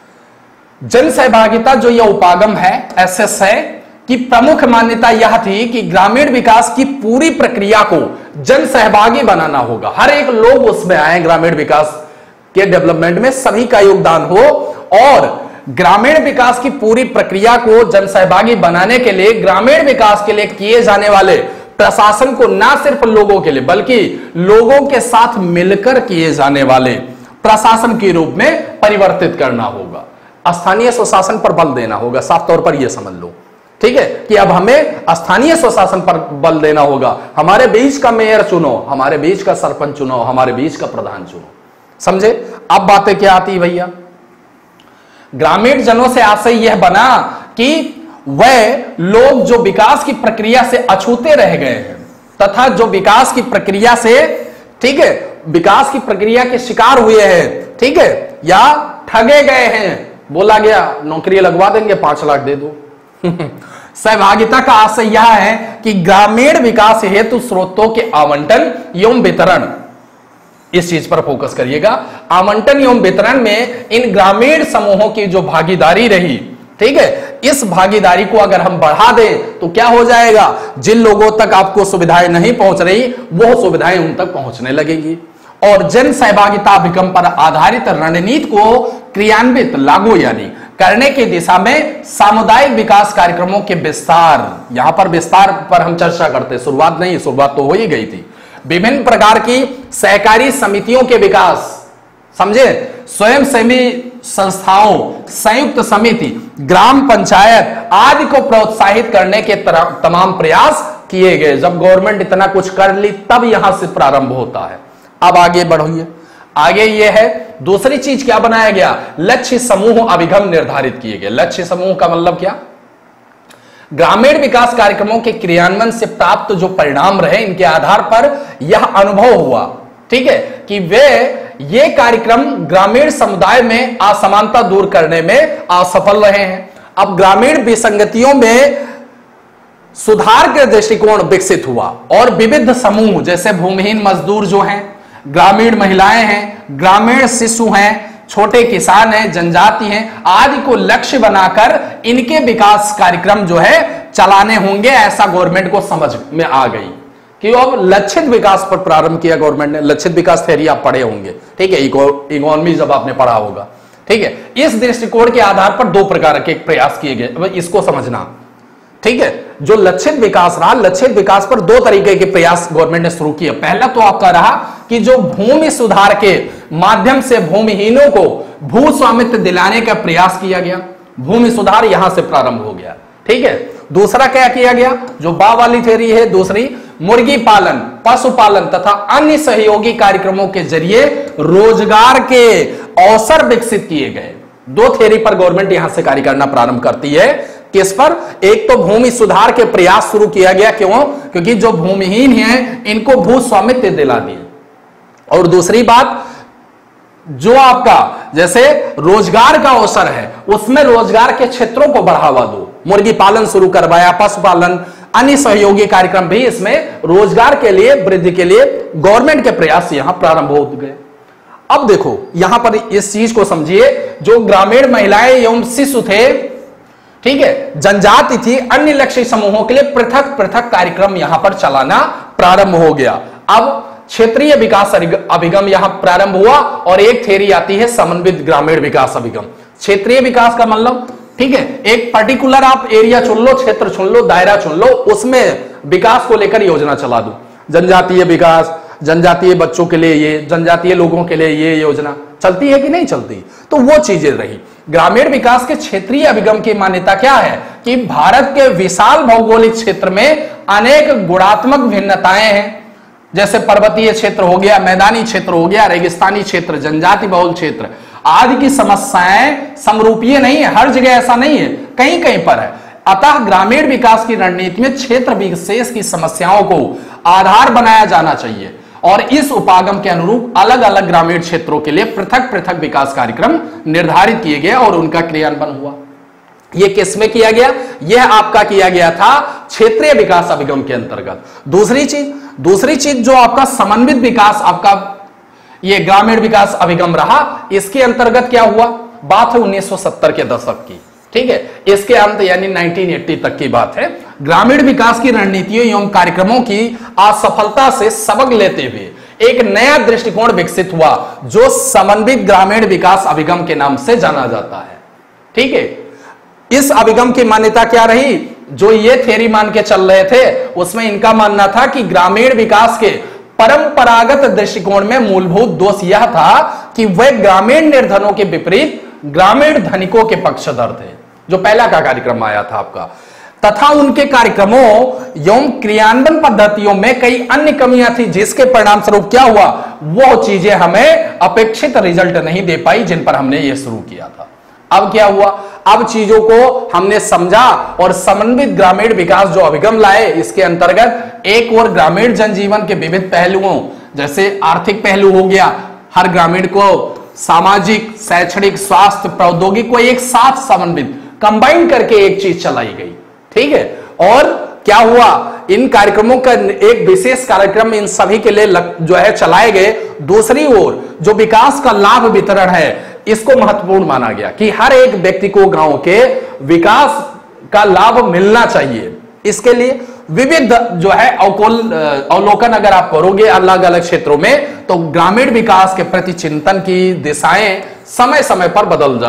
जन सहभागिता, जो यह उपागम है, एसएस है, कि प्रमुख मान्यता यह थी कि ग्रामीण विकास की पूरी प्रक्रिया को जन सहभागी बनाना होगा। हर एक लोग उसमें आए, ग्रामीण विकास के डेवलपमेंट में सभी का योगदान हो, और ग्रामीण विकास की पूरी प्रक्रिया को जन सहभागी बनाने के लिए ग्रामीण विकास के लिए किए जाने वाले प्रशासन को ना सिर्फ लोगों के लिए बल्कि लोगों के साथ मिलकर किए जाने वाले प्रशासन के रूप में परिवर्तित करना होगा। स्थानीय स्वशासन पर बल देना होगा, साफ तौर पर यह समझ लो, ठीक है, कि अब हमें स्थानीय स्वशासन पर बल देना होगा। हमारे बीच का मेयर चुनो, हमारे बीच का सरपंच चुनो, हमारे बीच का प्रधान चुनो, समझे। अब बातें क्या आती भैया, ग्रामीण जनों से आशय यह बना कि वह लोग जो विकास की प्रक्रिया से अछूते रह गए हैं, तथा जो विकास की प्रक्रिया से, ठीक है, विकास की प्रक्रिया के शिकार हुए हैं, ठीक है, या ठगे गए हैं, बोला गया नौकरी लगवा देंगे, 5 लाख दे दो। सहभागिता का आशय यह है कि ग्रामीण विकास हेतु स्रोतों के आवंटन एवं वितरण, इस चीज पर फोकस करिएगा। आवंटन एवं वितरण में इन ग्रामीण समूहों की जो भागीदारी रही, ठीक है, इस भागीदारी को अगर हम बढ़ा दें तो क्या हो जाएगा, जिन लोगों तक आपको सुविधाएं नहीं पहुंच रही, वो सुविधाएं उन तक पहुंचने लगेंगी। और जन सहभागिता अभिगम पर आधारित रणनीति को क्रियान्वित, लागू यानी करने की दिशा में सामुदायिक विकास कार्यक्रमों के विस्तार, यहां पर विस्तार पर हम चर्चा करते, शुरुआत नहीं, शुरुआत तो हो ही गई थी। विभिन्न प्रकार की सहकारी समितियों के विकास, समझे, स्वयंसेवी संस्थाओं, संयुक्त समिति, ग्राम पंचायत आदि को प्रोत्साहित करने के तमाम प्रयास किए गए। जब गवर्नमेंट इतना कुछ कर ली तब यहां से प्रारंभ होता है। अब आगे बढ़िए, आगे यह है, दूसरी चीज क्या बनाया गया, लक्ष्य समूह अभिगम निर्धारित किए गए। लक्ष्य समूह का मतलब क्या, ग्रामीण विकास कार्यक्रमों के क्रियान्वयन से प्राप्त जो परिणाम रहे, इनके आधार पर यह अनुभव हुआ, ठीक है, कि वे ये कार्यक्रम ग्रामीण समुदाय में असमानता दूर करने में असफल रहे हैं। अब ग्रामीण विसंगतियों में सुधार के दृष्टिकोण विकसित हुआ, और विविध समूह जैसे भूमिहीन मजदूर जो हैं, ग्रामीण महिलाएं हैं, ग्रामीण शिशु हैं, छोटे किसान हैं, जनजाति हैं आदि को लक्ष्य बनाकर इनके विकास कार्यक्रम जो है चलाने होंगे, ऐसा गवर्नमेंट को समझ में आ गई कि अब लक्षित विकास पर प्रारंभ किया गवर्नमेंट ने। लक्षित विकास थ्योरी आप पढ़े होंगे, ठीक है, इकोनॉमी जब आपने पढ़ा होगा, ठीक है, इस दृष्टिकोण के आधार पर दो प्रकार के प्रयास किए गए, इसको समझना। ठीक है, जो लक्षित विकास रहा, लक्षित विकास पर दो तरीके के प्रयास गवर्नमेंट ने शुरू किए। पहला तो आपका रहा कि जो भूमि सुधार के माध्यम से भूमिहीनों को भू स्वामित्व दिलाने का प्रयास किया गया, भूमि सुधार यहां से प्रारंभ हो गया। ठीक है, दूसरा क्या किया गया, जो बा वाली थ्योरी है, दूसरी मुर्गी पालन, पशुपालन तथा अन्य सहयोगी कार्यक्रमों के जरिए रोजगार के अवसर विकसित किए गए। दो थ्योरी पर गवर्नमेंट यहां से कार्य करना प्रारंभ करती है। किस पर? एक तो भूमि सुधार के प्रयास शुरू किया गया, क्यों? क्योंकि जो भूमिहीन हैं इनको भू स्वामित्व दिला दिए। और दूसरी बात, जो आपका जैसे रोजगार का अवसर है उसमें रोजगार के क्षेत्रों को बढ़ावा दो, मुर्गी पालन शुरू करवाया, पशुपालन, अन्य सहयोगी कार्यक्रम भी इसमें रोजगार के लिए, वृद्धि के लिए गवर्नमेंट के प्रयास यहां प्रारंभ हो गए। अब देखो यहां पर इस चीज को समझिए, जो ग्रामीण महिलाएं एवं शिशु थे, ठीक है, जनजाति थी, अन्य लक्षित समूहों के लिए पृथक पृथक कार्यक्रम यहां पर चलाना प्रारंभ हो गया। अब क्षेत्रीय विकास अभिगम यहां प्रारंभ हुआ और एक थ्योरी आती है समन्वित ग्रामीण विकास अभिगम। क्षेत्रीय विकास का मतलब, ठीक है, एक पर्टिकुलर आप एरिया चुन लो, क्षेत्र चुन लो, दायरा चुन लो, उसमें विकास को लेकर योजना चला दो। जनजातीय विकास, जनजातीय बच्चों के लिए ये, जनजातीय लोगों के लिए ये योजना चलती है कि नहीं चलती, तो वो चीजें रही। ग्रामीण विकास के क्षेत्रीय अभिगम की मान्यता क्या है कि भारत के विशाल भौगोलिक क्षेत्र में अनेक गुणात्मक भिन्नताएं हैं, जैसे पर्वतीय क्षेत्र हो गया, मैदानी क्षेत्र हो गया, रेगिस्तानी क्षेत्र, जनजाति बहुल क्षेत्र आदि की समस्याएं समरूपीय नहीं है, हर जगह ऐसा नहीं है, कहीं कहीं पर है। अतः ग्रामीण विकास की रणनीति में क्षेत्र विशेष की समस्याओं को आधार बनाया जाना चाहिए और इस उपागम के अनुरूप अलग अलग ग्रामीण क्षेत्रों के लिए पृथक पृथक विकास कार्यक्रम निर्धारित किए गए और उनका क्रियान्वयन हुआ। यह किसमें किया गया? यह आपका किया गया था क्षेत्रीय विकास अभिगम के अंतर्गत। दूसरी चीज जो आपका समन्वित विकास, आपका ये ग्रामीण विकास अभिगम रहा, इसके अंतर्गत क्या हुआ? बात है 1970 के दशक की, ठीक है, इसके अंत यानी 1980 तक की बात है। ग्रामीण विकास की रणनीतियों एवं कार्यक्रमों की असफलता से सबक लेते हुए एक नया दृष्टिकोण विकसित हुआ जो समन्वित ग्रामीण विकास अभिगम के नाम से जाना जाता है। ठीक है, इस अभिगम की मान्यता क्या रही? जो ये थ्योरी मान के चल रहे थे उसमें इनका मानना था कि ग्रामीण विकास के परंपरागत दृष्टिकोण में मूलभूत दोष यह था कि वह ग्रामीण निर्धनों के विपरीत ग्रामीण धनिकों के पक्षधर थे, जो पहला का कार्यक्रम आया था आपका, तथा उनके कार्यक्रमों एवं क्रियान्वयन पद्धतियों में कई अन्य कमियां थी, जिसके परिणाम स्वरूप क्या हुआ? वो चीजें हमें अपेक्षित रिजल्ट नहीं दे पाई जिन पर हमने ये शुरू किया था। अब क्या हुआ? अब चीजों को हमने समझा और समन्वित ग्रामीण विकास जो अभिगम लाए, इसके अंतर्गत एक और ग्रामीण जनजीवन के विविध पहलुओं, जैसे आर्थिक पहलू हो गया, हर ग्रामीण को सामाजिक, शैक्षणिक, स्वास्थ्य, प्रौद्योगिकी को एक साथ समन्वित कंबाइन करके एक चीज चलाई गई। ठीक है, और क्या हुआ? इन कार्यक्रमों का एक विशेष कार्यक्रम इन सभी के लिए जो है चलाए गए। दूसरी ओर जो विकास का लाभ वितरण है, इसको महत्वपूर्ण माना गया कि हर एक व्यक्ति को गांव के विकास का लाभ मिलना चाहिए। इसके लिए विविध जो है अवलोकन अगर आप करोगे अलग अलग क्षेत्रों में, तो ग्रामीण विकास के प्रति चिंतन की दिशाएं समय समय पर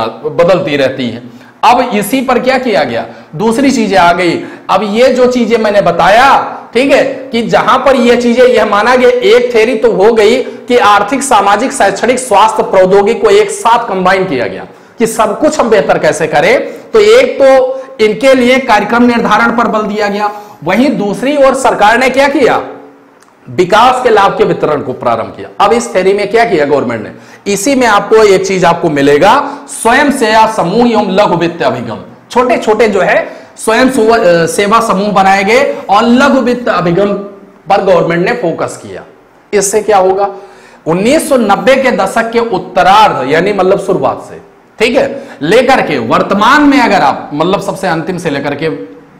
बदलती रहती हैं। अब इसी पर क्या किया गया? दूसरी चीजें आ गई। अब ये जो चीजें मैंने बताया, ठीक है, कि जहां पर ये चीजें यह माना गया, एक थ्योरी तो हो गई कि आर्थिक, सामाजिक, शैक्षणिक, स्वास्थ्य, प्रौद्योगिकी को एक साथ कंबाइन किया गया कि सब कुछ हम बेहतर कैसे करें। तो एक तो इनके लिए कार्यक्रम निर्धारण पर बल दिया गया, वहीं दूसरी ओर सरकार ने क्या किया? विकास के लाभ के वितरण को प्रारंभ किया। अब इस थ्योरी में क्या किया गवर्नमेंट ने? इसी में आपको एक चीज आपको मिलेगा, स्वयं सेवा समूह एवं लघु वित्त अभिगम। छोटे छोटे जो है स्वयं सेवा समूह बनाए गए और लघु वित्त अभिगम पर गवर्नमेंट ने फोकस किया। इससे क्या होगा? 1990 के दशक के उत्तरार्ध यानी मतलब शुरुआत से, ठीक है, लेकर के वर्तमान में अगर आप मतलब सबसे अंतिम से लेकर के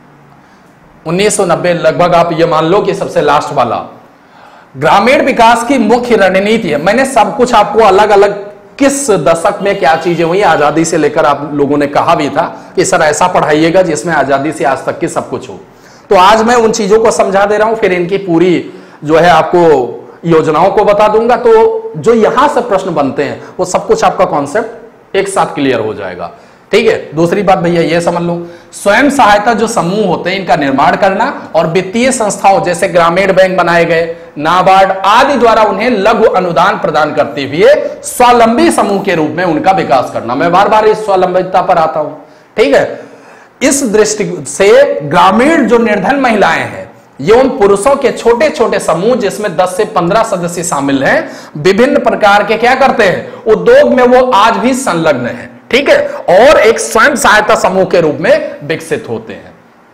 1990 लगभग आप ये मान लो कि सबसे लास्ट वाला ग्रामीण विकास की मुख्य रणनीति है। मैंने सब कुछ आपको अलग अलग किस दशक में क्या चीजें हुई, आजादी से लेकर आप लोगों ने कहा भी था कि सर ऐसा पढ़ाइएगा जिसमें आजादी से आज तक की सब कुछ हो। तो आज मैं उन चीजों को समझा दे रहा हूं, फिर इनकी पूरी जो है आपको योजनाओं को बता दूंगा। तो जो यहां से प्रश्न बनते हैं वो सब कुछ आपका कॉन्सेप्ट एक साथ क्लियर हो जाएगा। ठीक है, दूसरी बात भैया ये समझ लो, स्वयं सहायता जो समूह होते हैं इनका निर्माण करना और वित्तीय संस्थाओं जैसे ग्रामीण बैंक बनाए गए, नाबार्ड आदि द्वारा उन्हें लघु अनुदान प्रदान करते हुए स्वावलंबी समूह के रूप में उनका विकास करना। मैं बार बार इस स्वावलंबिता पर आता हूं। ठीक है, इस दृष्टि से ग्रामीण जो निर्धन महिलाएं हैं एवं पुरुषों के छोटे छोटे समूह जिसमें 10 से 15 सदस्य शामिल हैं, विभिन्न प्रकार के क्या करते हैं, उद्योग में वो आज भी संलग्न है। ठीक है, और एक स्वयं सहायता समूह के रूप में विकसित होते हैं।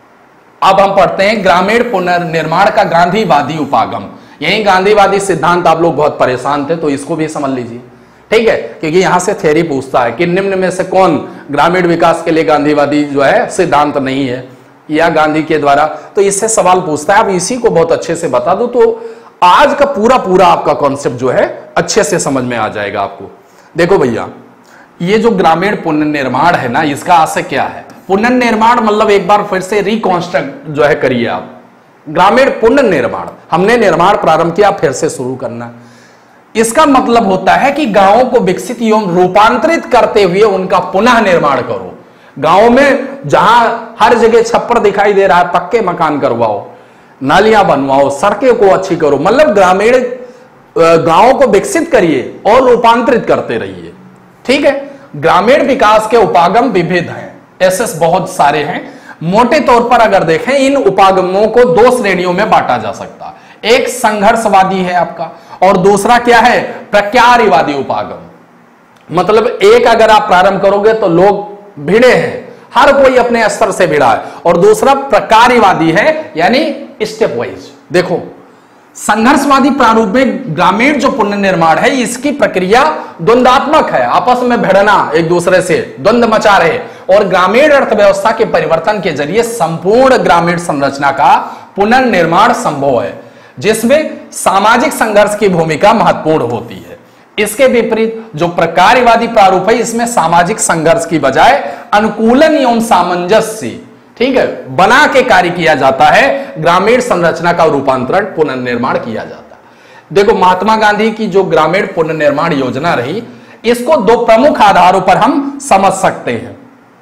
अब हम पढ़ते हैं ग्रामीण पुनर्निर्माण का गांधीवादी उपागम। यही गांधीवादी सिद्धांत आप लोग बहुत परेशान थे तो इसको भी समझ लीजिए। ठीक है, क्योंकि यहां से थ्योरी पूछता है कि निम्न में से कौन ग्रामीण विकास के लिए गांधीवादी जो है सिद्धांत नहीं है या गांधी के द्वारा, तो इससे सवाल पूछता है। अब इसी को बहुत अच्छे से बता दूं तो आज का पूरा आपका कॉन्सेप्ट जो है अच्छे से समझ में आ जाएगा आपको। देखो भैया, ये जो ग्रामीण पुनर्निर्माण है ना, इसका आशय क्या है? पुनर्निर्माण मतलब एक बार फिर से रिकॉन्स्ट्रक्ट जो है करिए आप। ग्रामीण पुनर्निर्माण, हमने निर्माण प्रारंभ किया, फिर से शुरू करना। इसका मतलब होता है कि गांवों को विकसित एवं रूपांतरित करते हुए उनका पुनः निर्माण करो। गांव में जहां हर जगह छप्पर दिखाई दे रहा है, पक्के मकान करवाओ, नालियां बनवाओ, सड़कें को अच्छी करो। मतलब ग्रामीण गांवों को विकसित करिए और रूपांतरित करते रहिए। ठीक है, ग्रामीण विकास के उपागम विविध हैं, ऐसे बहुत सारे हैं। मोटे तौर पर अगर देखें इन उपागमों को 2 श्रेणियों में बांटा जा सकता है। एक संघर्षवादी है आपका और दूसरा क्या है, प्रक्रियावादी उपागम। मतलब एक अगर आप प्रारंभ करोगे तो लोग भिड़े हैं, हर कोई अपने स्तर से भिड़ा है, और दूसरा प्रक्रियावादी है यानी स्टेप वाइज। देखो, संघर्षवादी प्रारूप में ग्रामीण जो पुनर्निर्माण है इसकी प्रक्रिया द्वंद्वात्मक है, आपस में भिड़ना, एक दूसरे से द्वंद्व मचा रहे, और ग्रामीण अर्थव्यवस्था के परिवर्तन के जरिए संपूर्ण ग्रामीण संरचना का पुनर्निर्माण संभव है, जिसमें सामाजिक संघर्ष की भूमिका महत्वपूर्ण होती है। इसके विपरीत जो प्रक्रियावादी प्रारूप है इसमें सामाजिक संघर्ष की बजाय अनुकूलन एवं सामंजस्य, ठीक है, बना के कार्य किया जाता है, ग्रामीण संरचना का रूपांतरण पुनर्निर्माण किया जाता है। देखो, महात्मा गांधी की जो ग्रामीण पुनर्निर्माण योजना रही, इसको 2 प्रमुख आधारों पर हम समझ सकते हैं।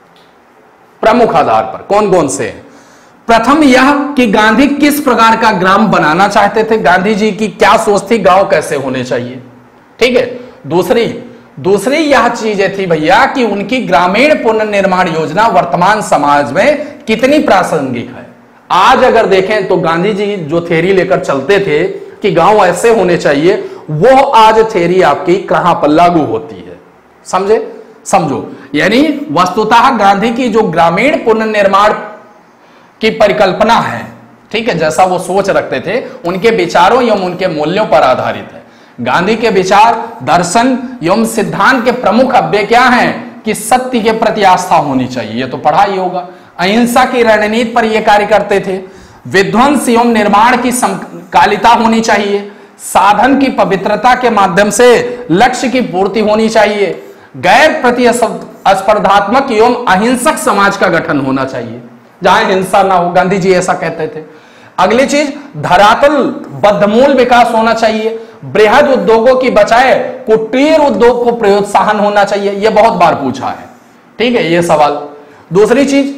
प्रमुख आधार पर कौन कौन से हैं? प्रथम यह कि गांधी किस प्रकार का ग्राम बनाना चाहते थे, गांधी जी की क्या सोच थी, गांव कैसे होने चाहिए। ठीक है, दूसरी यह चीजें थी भैया कि उनकी ग्रामीण पुनर्निर्माण योजना वर्तमान समाज में कितनी प्रासंगिक है। आज अगर देखें तो गांधी जी जो थ्योरी लेकर चलते थे कि गांव ऐसे होने चाहिए, वो आज थ्योरी आपकी कहां पर लागू होती है, समझो। यानी वस्तुतः गांधी की जो ग्रामीण पुनर्निर्माण की परिकल्पना है, ठीक है, जैसा वो सोच रखते थे, उनके विचारों एवं उनके मूल्यों पर आधारित है। गांधी के विचार, दर्शन एवं सिद्धांत के प्रमुख अव्यय क्या हैं कि सत्य के प्रति आस्था होनी चाहिए, ये तो पढ़ा ही होगा। अहिंसा की रणनीति पर ये कार्य करते थे। विध्वंस एवं निर्माण की समकालिता होनी चाहिए। साधन की पवित्रता के माध्यम से लक्ष्य की पूर्ति होनी चाहिए। गैर प्रतिस्पर्धात्मक एवं अहिंसक समाज का गठन होना चाहिए जहां हिंसा ना हो, गांधी जी ऐसा कहते थे। अगली चीज, धरातल बद्धमूल विकास होना चाहिए। बृहद उद्योगों की बजाय कुटीर उद्योग को प्रोत्साहन होना चाहिए, यह बहुत बार पूछा है, ठीक है, यह सवाल। दूसरी चीज,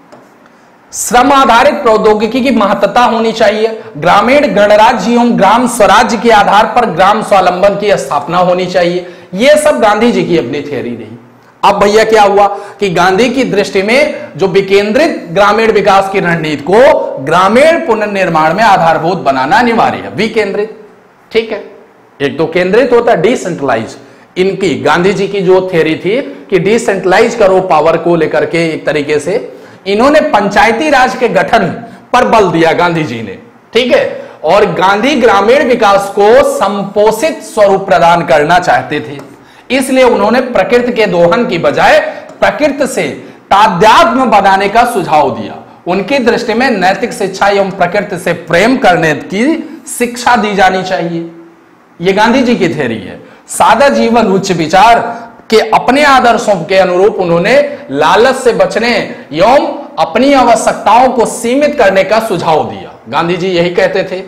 श्रम आधारित प्रौद्योगिकी की महत्ता होनी चाहिए। ग्रामीण गणराज्य एवं ग्राम स्वराज्य के आधार पर ग्राम स्वावलंबन की स्थापना होनी चाहिए। यह सब गांधी जी की अपनी थ्योरी रही। अब भैया क्या हुआ कि गांधी की दृष्टि में जो विकेंद्रित ग्रामीण विकास की रणनीति को ग्रामीण पुनर्निर्माण में आधारभूत बनाना अनिवार्य है। विकेंद्रित, ठीक है, एक तो केंद्रित होता है, डिसेंट्रलाइज। इनकी गांधी जी की जो थ्योरी थी कि डिसेंट्रलाइज करो पावर को लेकर के, एक तरीके से इन्होंने पंचायती राज के गठन पर बल दिया गांधी जी ने, ठीक है। और गांधी ग्रामीण विकास को संपोषित स्वरूप प्रदान करना चाहते थे, इसलिए उन्होंने प्रकृति के दोहन की बजाय प्रकृति से तादात्म्य बनाने का सुझाव दिया। उनकी दृष्टि में नैतिक शिक्षा एवं प्रकृति से प्रेम करने की शिक्षा दी जानी चाहिए। यह गांधी जी की थ्योरी है। सादा जीवन उच्च विचार के अपने आदर्शों के अनुरूप उन्होंने लालच से बचने एवं अपनी आवश्यकताओं को सीमित करने का सुझाव दिया। गांधी जी यही कहते थे।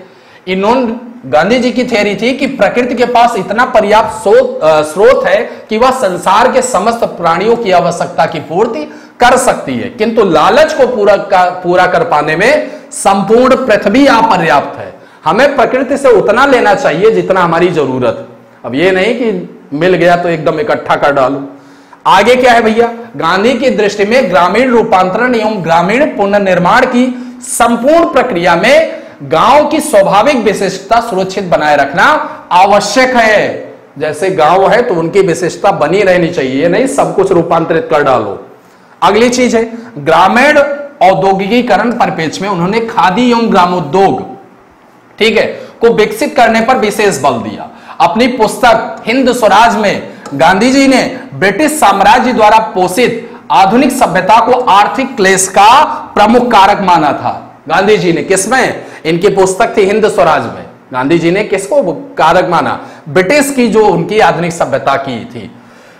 इन्होंने गांधी जी की थ्योरी थी कि प्रकृति के पास इतना पर्याप्त स्रोत है कि वह संसार के समस्त प्राणियों की आवश्यकता की पूर्ति कर सकती है, किंतु लालच को पूरा कर पाने में संपूर्ण पृथ्वी अपर्याप्त है। हमें प्रकृति से उतना लेना चाहिए जितना हमारी जरूरत है। अब ये नहीं कि मिल गया तो एकदम इकट्ठा कर डालो। आगे क्या है भैया, गांधी की दृष्टि में ग्रामीण रूपांतरण एवं ग्रामीण पुनर्निर्माण की संपूर्ण प्रक्रिया में गांव की स्वाभाविक विशिष्टता सुरक्षित बनाए रखना आवश्यक है। जैसे गांव है तो उनकी विशिष्टता बनी रहनी चाहिए, ये नहीं सब कुछ रूपांतरित कर डालो। अगली चीज है ग्रामीण औद्योगिकीकरण परिप्रेक्ष्य में उन्होंने खादी एवं ग्रामोद्योग, ठीक है, को विकसित करने पर विशेष बल दिया। अपनी पुस्तक हिंद स्वराज में गांधी जी ने ब्रिटिश साम्राज्य द्वारा पोषित आधुनिक सभ्यता को आर्थिक क्लेश का प्रमुख कारक माना था। गांधी जी ने किसमें, इनकी पुस्तक थी हिंद स्वराज में, गांधी जी ने किसको कारक माना, ब्रिटिश की जो उनकी आधुनिक सभ्यता की थी,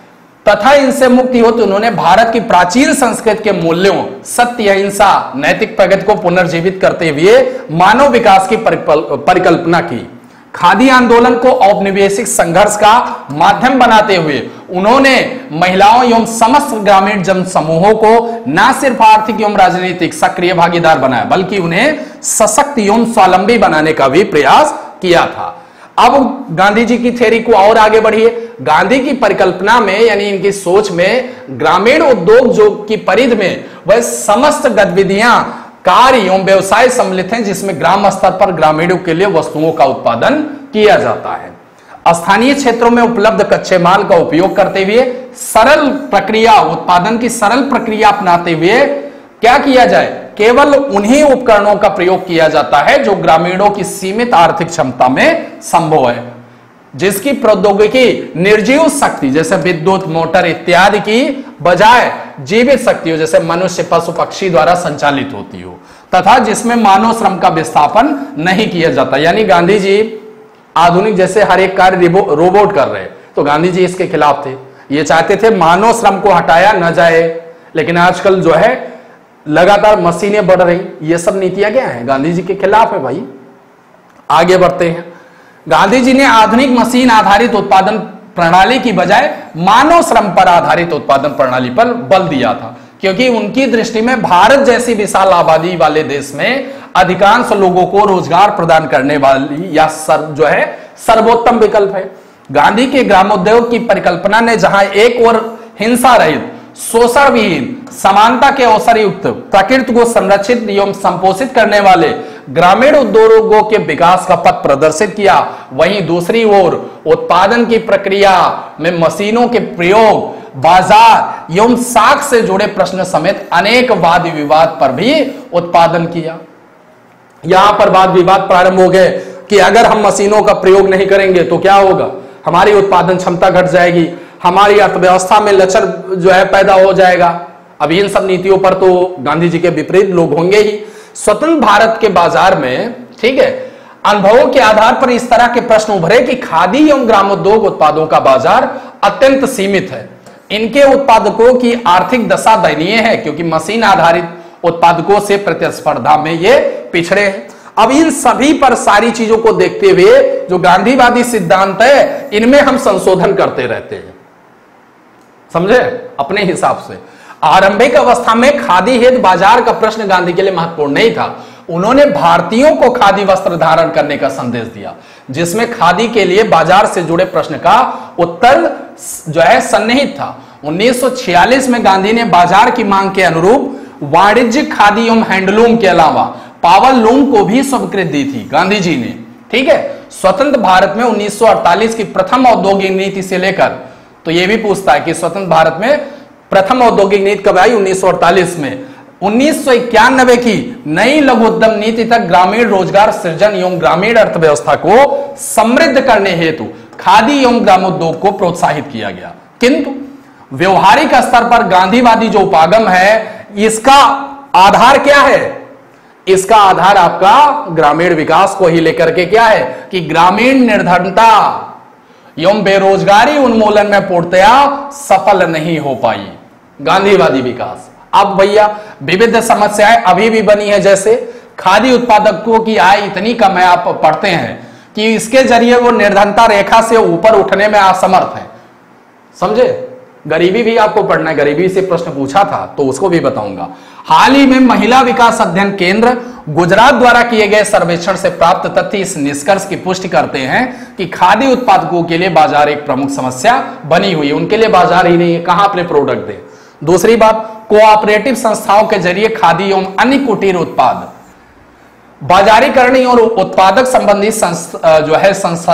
तथा इनसे मुक्ति हो तो उन्होंने भारत की प्राचीन संस्कृति के मूल्यों सत्य, अहिंसा, नैतिक प्रगति को पुनर्जीवित करते हुए मानव विकास की परिकल्पना की। खादी आंदोलन को औपनिवेशिक संघर्ष का माध्यम बनाते हुए उन्होंने महिलाओं एवं समस्त ग्रामीण जन समूहों को न सिर्फ आर्थिक एवं राजनीतिक सक्रिय भागीदार बनाया बल्कि उन्हें सशक्त एवं स्वावलंबी बनाने का भी प्रयास किया था। अब गांधी जी की थ्योरी को और आगे बढ़िए। गांधी की परिकल्पना में यानी इनकी सोच में ग्रामीण उद्योग जो की परिधि में वह समस्त गतिविधियां, कार्य एवं व्यवसाय सम्मिलित हैं जिसमें ग्राम स्तर पर ग्रामीणों के लिए वस्तुओं का उत्पादन किया जाता है। स्थानीय क्षेत्रों में उपलब्ध कच्चे माल का उपयोग करते हुए सरल प्रक्रिया, उत्पादन की सरल प्रक्रिया अपनाते हुए क्या किया जाए, केवल उन्हीं उपकरणों का प्रयोग किया जाता है जो ग्रामीणों की सीमित आर्थिक क्षमता में संभव है, जिसकी प्रौद्योगिकी निर्जीव शक्ति जैसे विद्युत, मोटर इत्यादि की बजाय जीवित शक्तियों जैसे मनुष्य, पशु, पक्षी द्वारा संचालित होती हो, तथा जिसमें मानव श्रम का विस्थापन नहीं किया जाता। यानी गांधी जी आधुनिक जैसे हर एक कार्य रोबोट कर रहे, तो गांधी जी इसके खिलाफ थे। ये चाहते थे मानव श्रम को हटाया न जाए, लेकिन आजकल जो है लगातार मशीनें बढ़ रही, ये सब नीतियां क्या है, गांधी जी के खिलाफ है भाई। आगे बढ़ते हैं। गांधी जी ने आधुनिक मशीन आधारित उत्पादन प्रणाली की बजाय मानव श्रम पर आधारित उत्पादन प्रणाली पर बल दिया था, क्योंकि उनकी दृष्टि में भारत जैसी विशाल आबादी वाले देश में अधिकांश लोगों को रोजगार प्रदान करने वाली या जो है सर्वोत्तम विकल्प है। गांधी के ग्रामोद्योग की परिकल्पना ने जहां एक ओर हिंसा रहित, शोषण विहीन, समानता के अवसर युक्त, प्रकृति को संरक्षित एवं संपोषित करने वाले ग्रामीण उद्योगों के विकास का पथ प्रदर्शित किया, वहीं दूसरी ओर उत्पादन की प्रक्रिया में मशीनों के प्रयोग, बाजार एवं साख से जुड़े प्रश्न समेत अनेक वाद विवाद पर भी उत्पादन किया। यहां पर वाद विवाद प्रारंभ हो गए कि अगर हम मशीनों का प्रयोग नहीं करेंगे तो क्या होगा, हमारी उत्पादन क्षमता घट जाएगी, हमारी अर्थव्यवस्था में लचर जो है पैदा हो जाएगा। अब इन सब नीतियों पर तो गांधी जी के विपरीत लोग होंगे ही। स्वतंत्र भारत के बाजार में, ठीक है, अनुभवों के आधार पर इस तरह के प्रश्न उभरे कि खादी एवं ग्रामोद्योग उत्पादों का बाजार अत्यंत सीमित है, इनके उत्पादकों की आर्थिक दशा दयनीय है क्योंकि मशीन आधारित उत्पादकों से प्रतिस्पर्धा में ये पिछड़े हैं। अब इन सभी पर सारी चीजों को देखते हुए जो गांधीवादी सिद्धांत है इनमें हम संशोधन करते रहते हैं, समझे, अपने हिसाब से। आरंभिक अवस्था में खादी हेतु बाजार का प्रश्न गांधी के लिए महत्वपूर्ण नहीं था। उन्होंने भारतीयों को खादी वस्त्र धारण करने का संदेश दिया, जिसमें खादी के लिए बाजार से जुड़े प्रश्न का उत्तर जो है सन्निहित था। 1946 में गांधी ने बाजार की मांग के अनुरूप वाणिज्यिक खादी एवं हैंडलूम के अलावा पावर लूम को भी स्वीकृति दी थी गांधी जी ने, ठीक है। स्वतंत्र भारत में 1948 की प्रथम औद्योगिक नीति से लेकर, तो यह भी पूछता है कि स्वतंत्र भारत में प्रथम औद्योगिक नीति कब आई, 1948 में। 1991 की नई लघु उद्यम नीति तक ग्रामीण रोजगार सृजन एवं ग्रामीण अर्थव्यवस्था को समृद्ध करने हेतु खादी एवं ग्रामोद्योग को प्रोत्साहित किया गया। किंतु व्यवहारिक स्तर पर गांधीवादी जो उपागम है इसका आधार क्या है, इसका आधार आपका ग्रामीण विकास को ही लेकर के क्या है कि ग्रामीण निर्धनता एवं बेरोजगारी उन्मूलन में पूर्णतया सफल नहीं हो पाई गांधीवादी विकास। अब भैया विविध समस्याएं अभी भी बनी है, जैसे खादी उत्पादकों की आय इतनी कम है, आप पढ़ते हैं कि इसके जरिए वो निर्धनता रेखा से ऊपर उठने में असमर्थ है। समझे? गरीबी भी आपको पढ़ना है, गरीबी से प्रश्न पूछा था तो उसको भी बताऊंगा। हाल ही में महिला विकास अध्ययन केंद्र गुजरात द्वारा किए गए सर्वेक्षण से प्राप्त तथ्य इस निष्कर्ष की पुष्टि करते हैं कि खादी उत्पादकों के लिए बाजार एक प्रमुख समस्या बनी हुई है। उनके लिए बाजार ही नहीं है, कहां अपने प्रोडक्ट दें। दूसरी बात, कोऑपरेटिव संस्थाओं के जरिए खादी एवं अन्य कुटीर उत्पाद बाजारीकरण और उत्पादक संबंधी जो है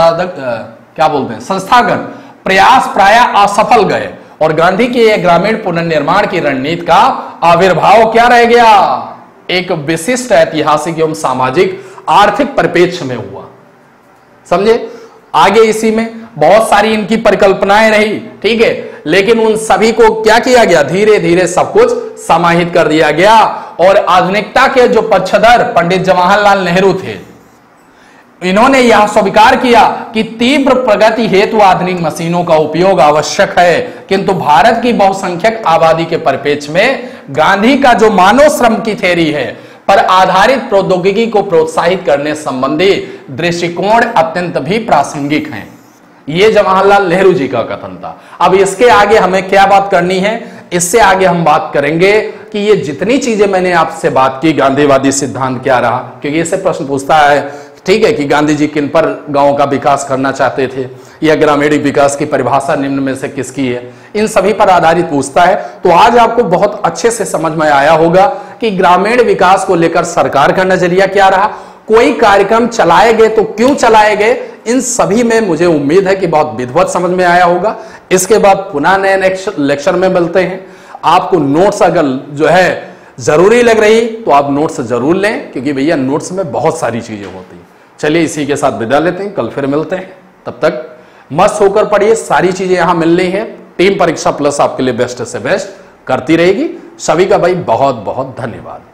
संस्थागत प्रयास प्राय असफल गए और गांधी के ग्रामीण पुनर्निर्माण की रणनीति का आविर्भाव क्या रह गया? एक विशिष्ट ऐतिहासिक एवं सामाजिक आर्थिक परिप्रेक्ष्य में हुआ। समझे? आगे इसी में बहुत सारी इनकी परिकल्पनाएं रही, ठीक है, लेकिन उन सभी को क्या किया गया? धीरे धीरे सब कुछ समाहित कर दिया गया और आधुनिकता के जो पक्षधर पंडित जवाहरलाल नेहरू थे, इन्होंने यह स्वीकार किया कि तीव्र प्रगति हेतु आधुनिक मशीनों का उपयोग आवश्यक है, किंतु भारत की बहुसंख्यक आबादी के परिप्रेक्ष्य में गांधी का जो मानव श्रम की थ्योरी है पर आधारित प्रौद्योगिकी को प्रोत्साहित करने संबंधी दृष्टिकोण अत्यंत भी प्रासंगिक हैं। यह जवाहरलाल नेहरू जी का कथन था। अब इसके आगे हमें क्या बात करनी है? इससे आगे हम बात करेंगे कि ये जितनी चीजें मैंने आपसे बात की, गांधीवादी सिद्धांत क्या रहा, क्योंकि इससे प्रश्न पूछता है, ठीक है, कि गांधी जी किन पर गांव का विकास करना चाहते थे या ग्रामीण विकास की परिभाषा निम्न में से किसकी है, इन सभी पर आधारित पूछता है। तो आज आपको बहुत अच्छे से समझ में आया होगा कि ग्रामीण विकास को लेकर सरकार का नजरिया क्या रहा, कोई कार्यक्रम चलाए गए तो क्यों चलाए गए, इन सभी में मुझे उम्मीद है कि बहुत विधिवत समझ में आया होगा। इसके बाद पुनः नए लेक्चर में मिलते हैं। आपको नोट्स अगर जो है जरूरी लग रही तो आप नोट्स जरूर लें, क्योंकि भैया नोट्स में बहुत सारी चीजें होती हैं। चलिए इसी के साथ विदा लेते हैं, कल फिर मिलते हैं। तब तक मस्त होकर पढ़िए, सारी चीजें यहां मिल रही है। टीम परीक्षा प्लस आपके लिए बेस्ट से बेस्ट करती रहेगी। सभी का भाई बहुत बहुत धन्यवाद।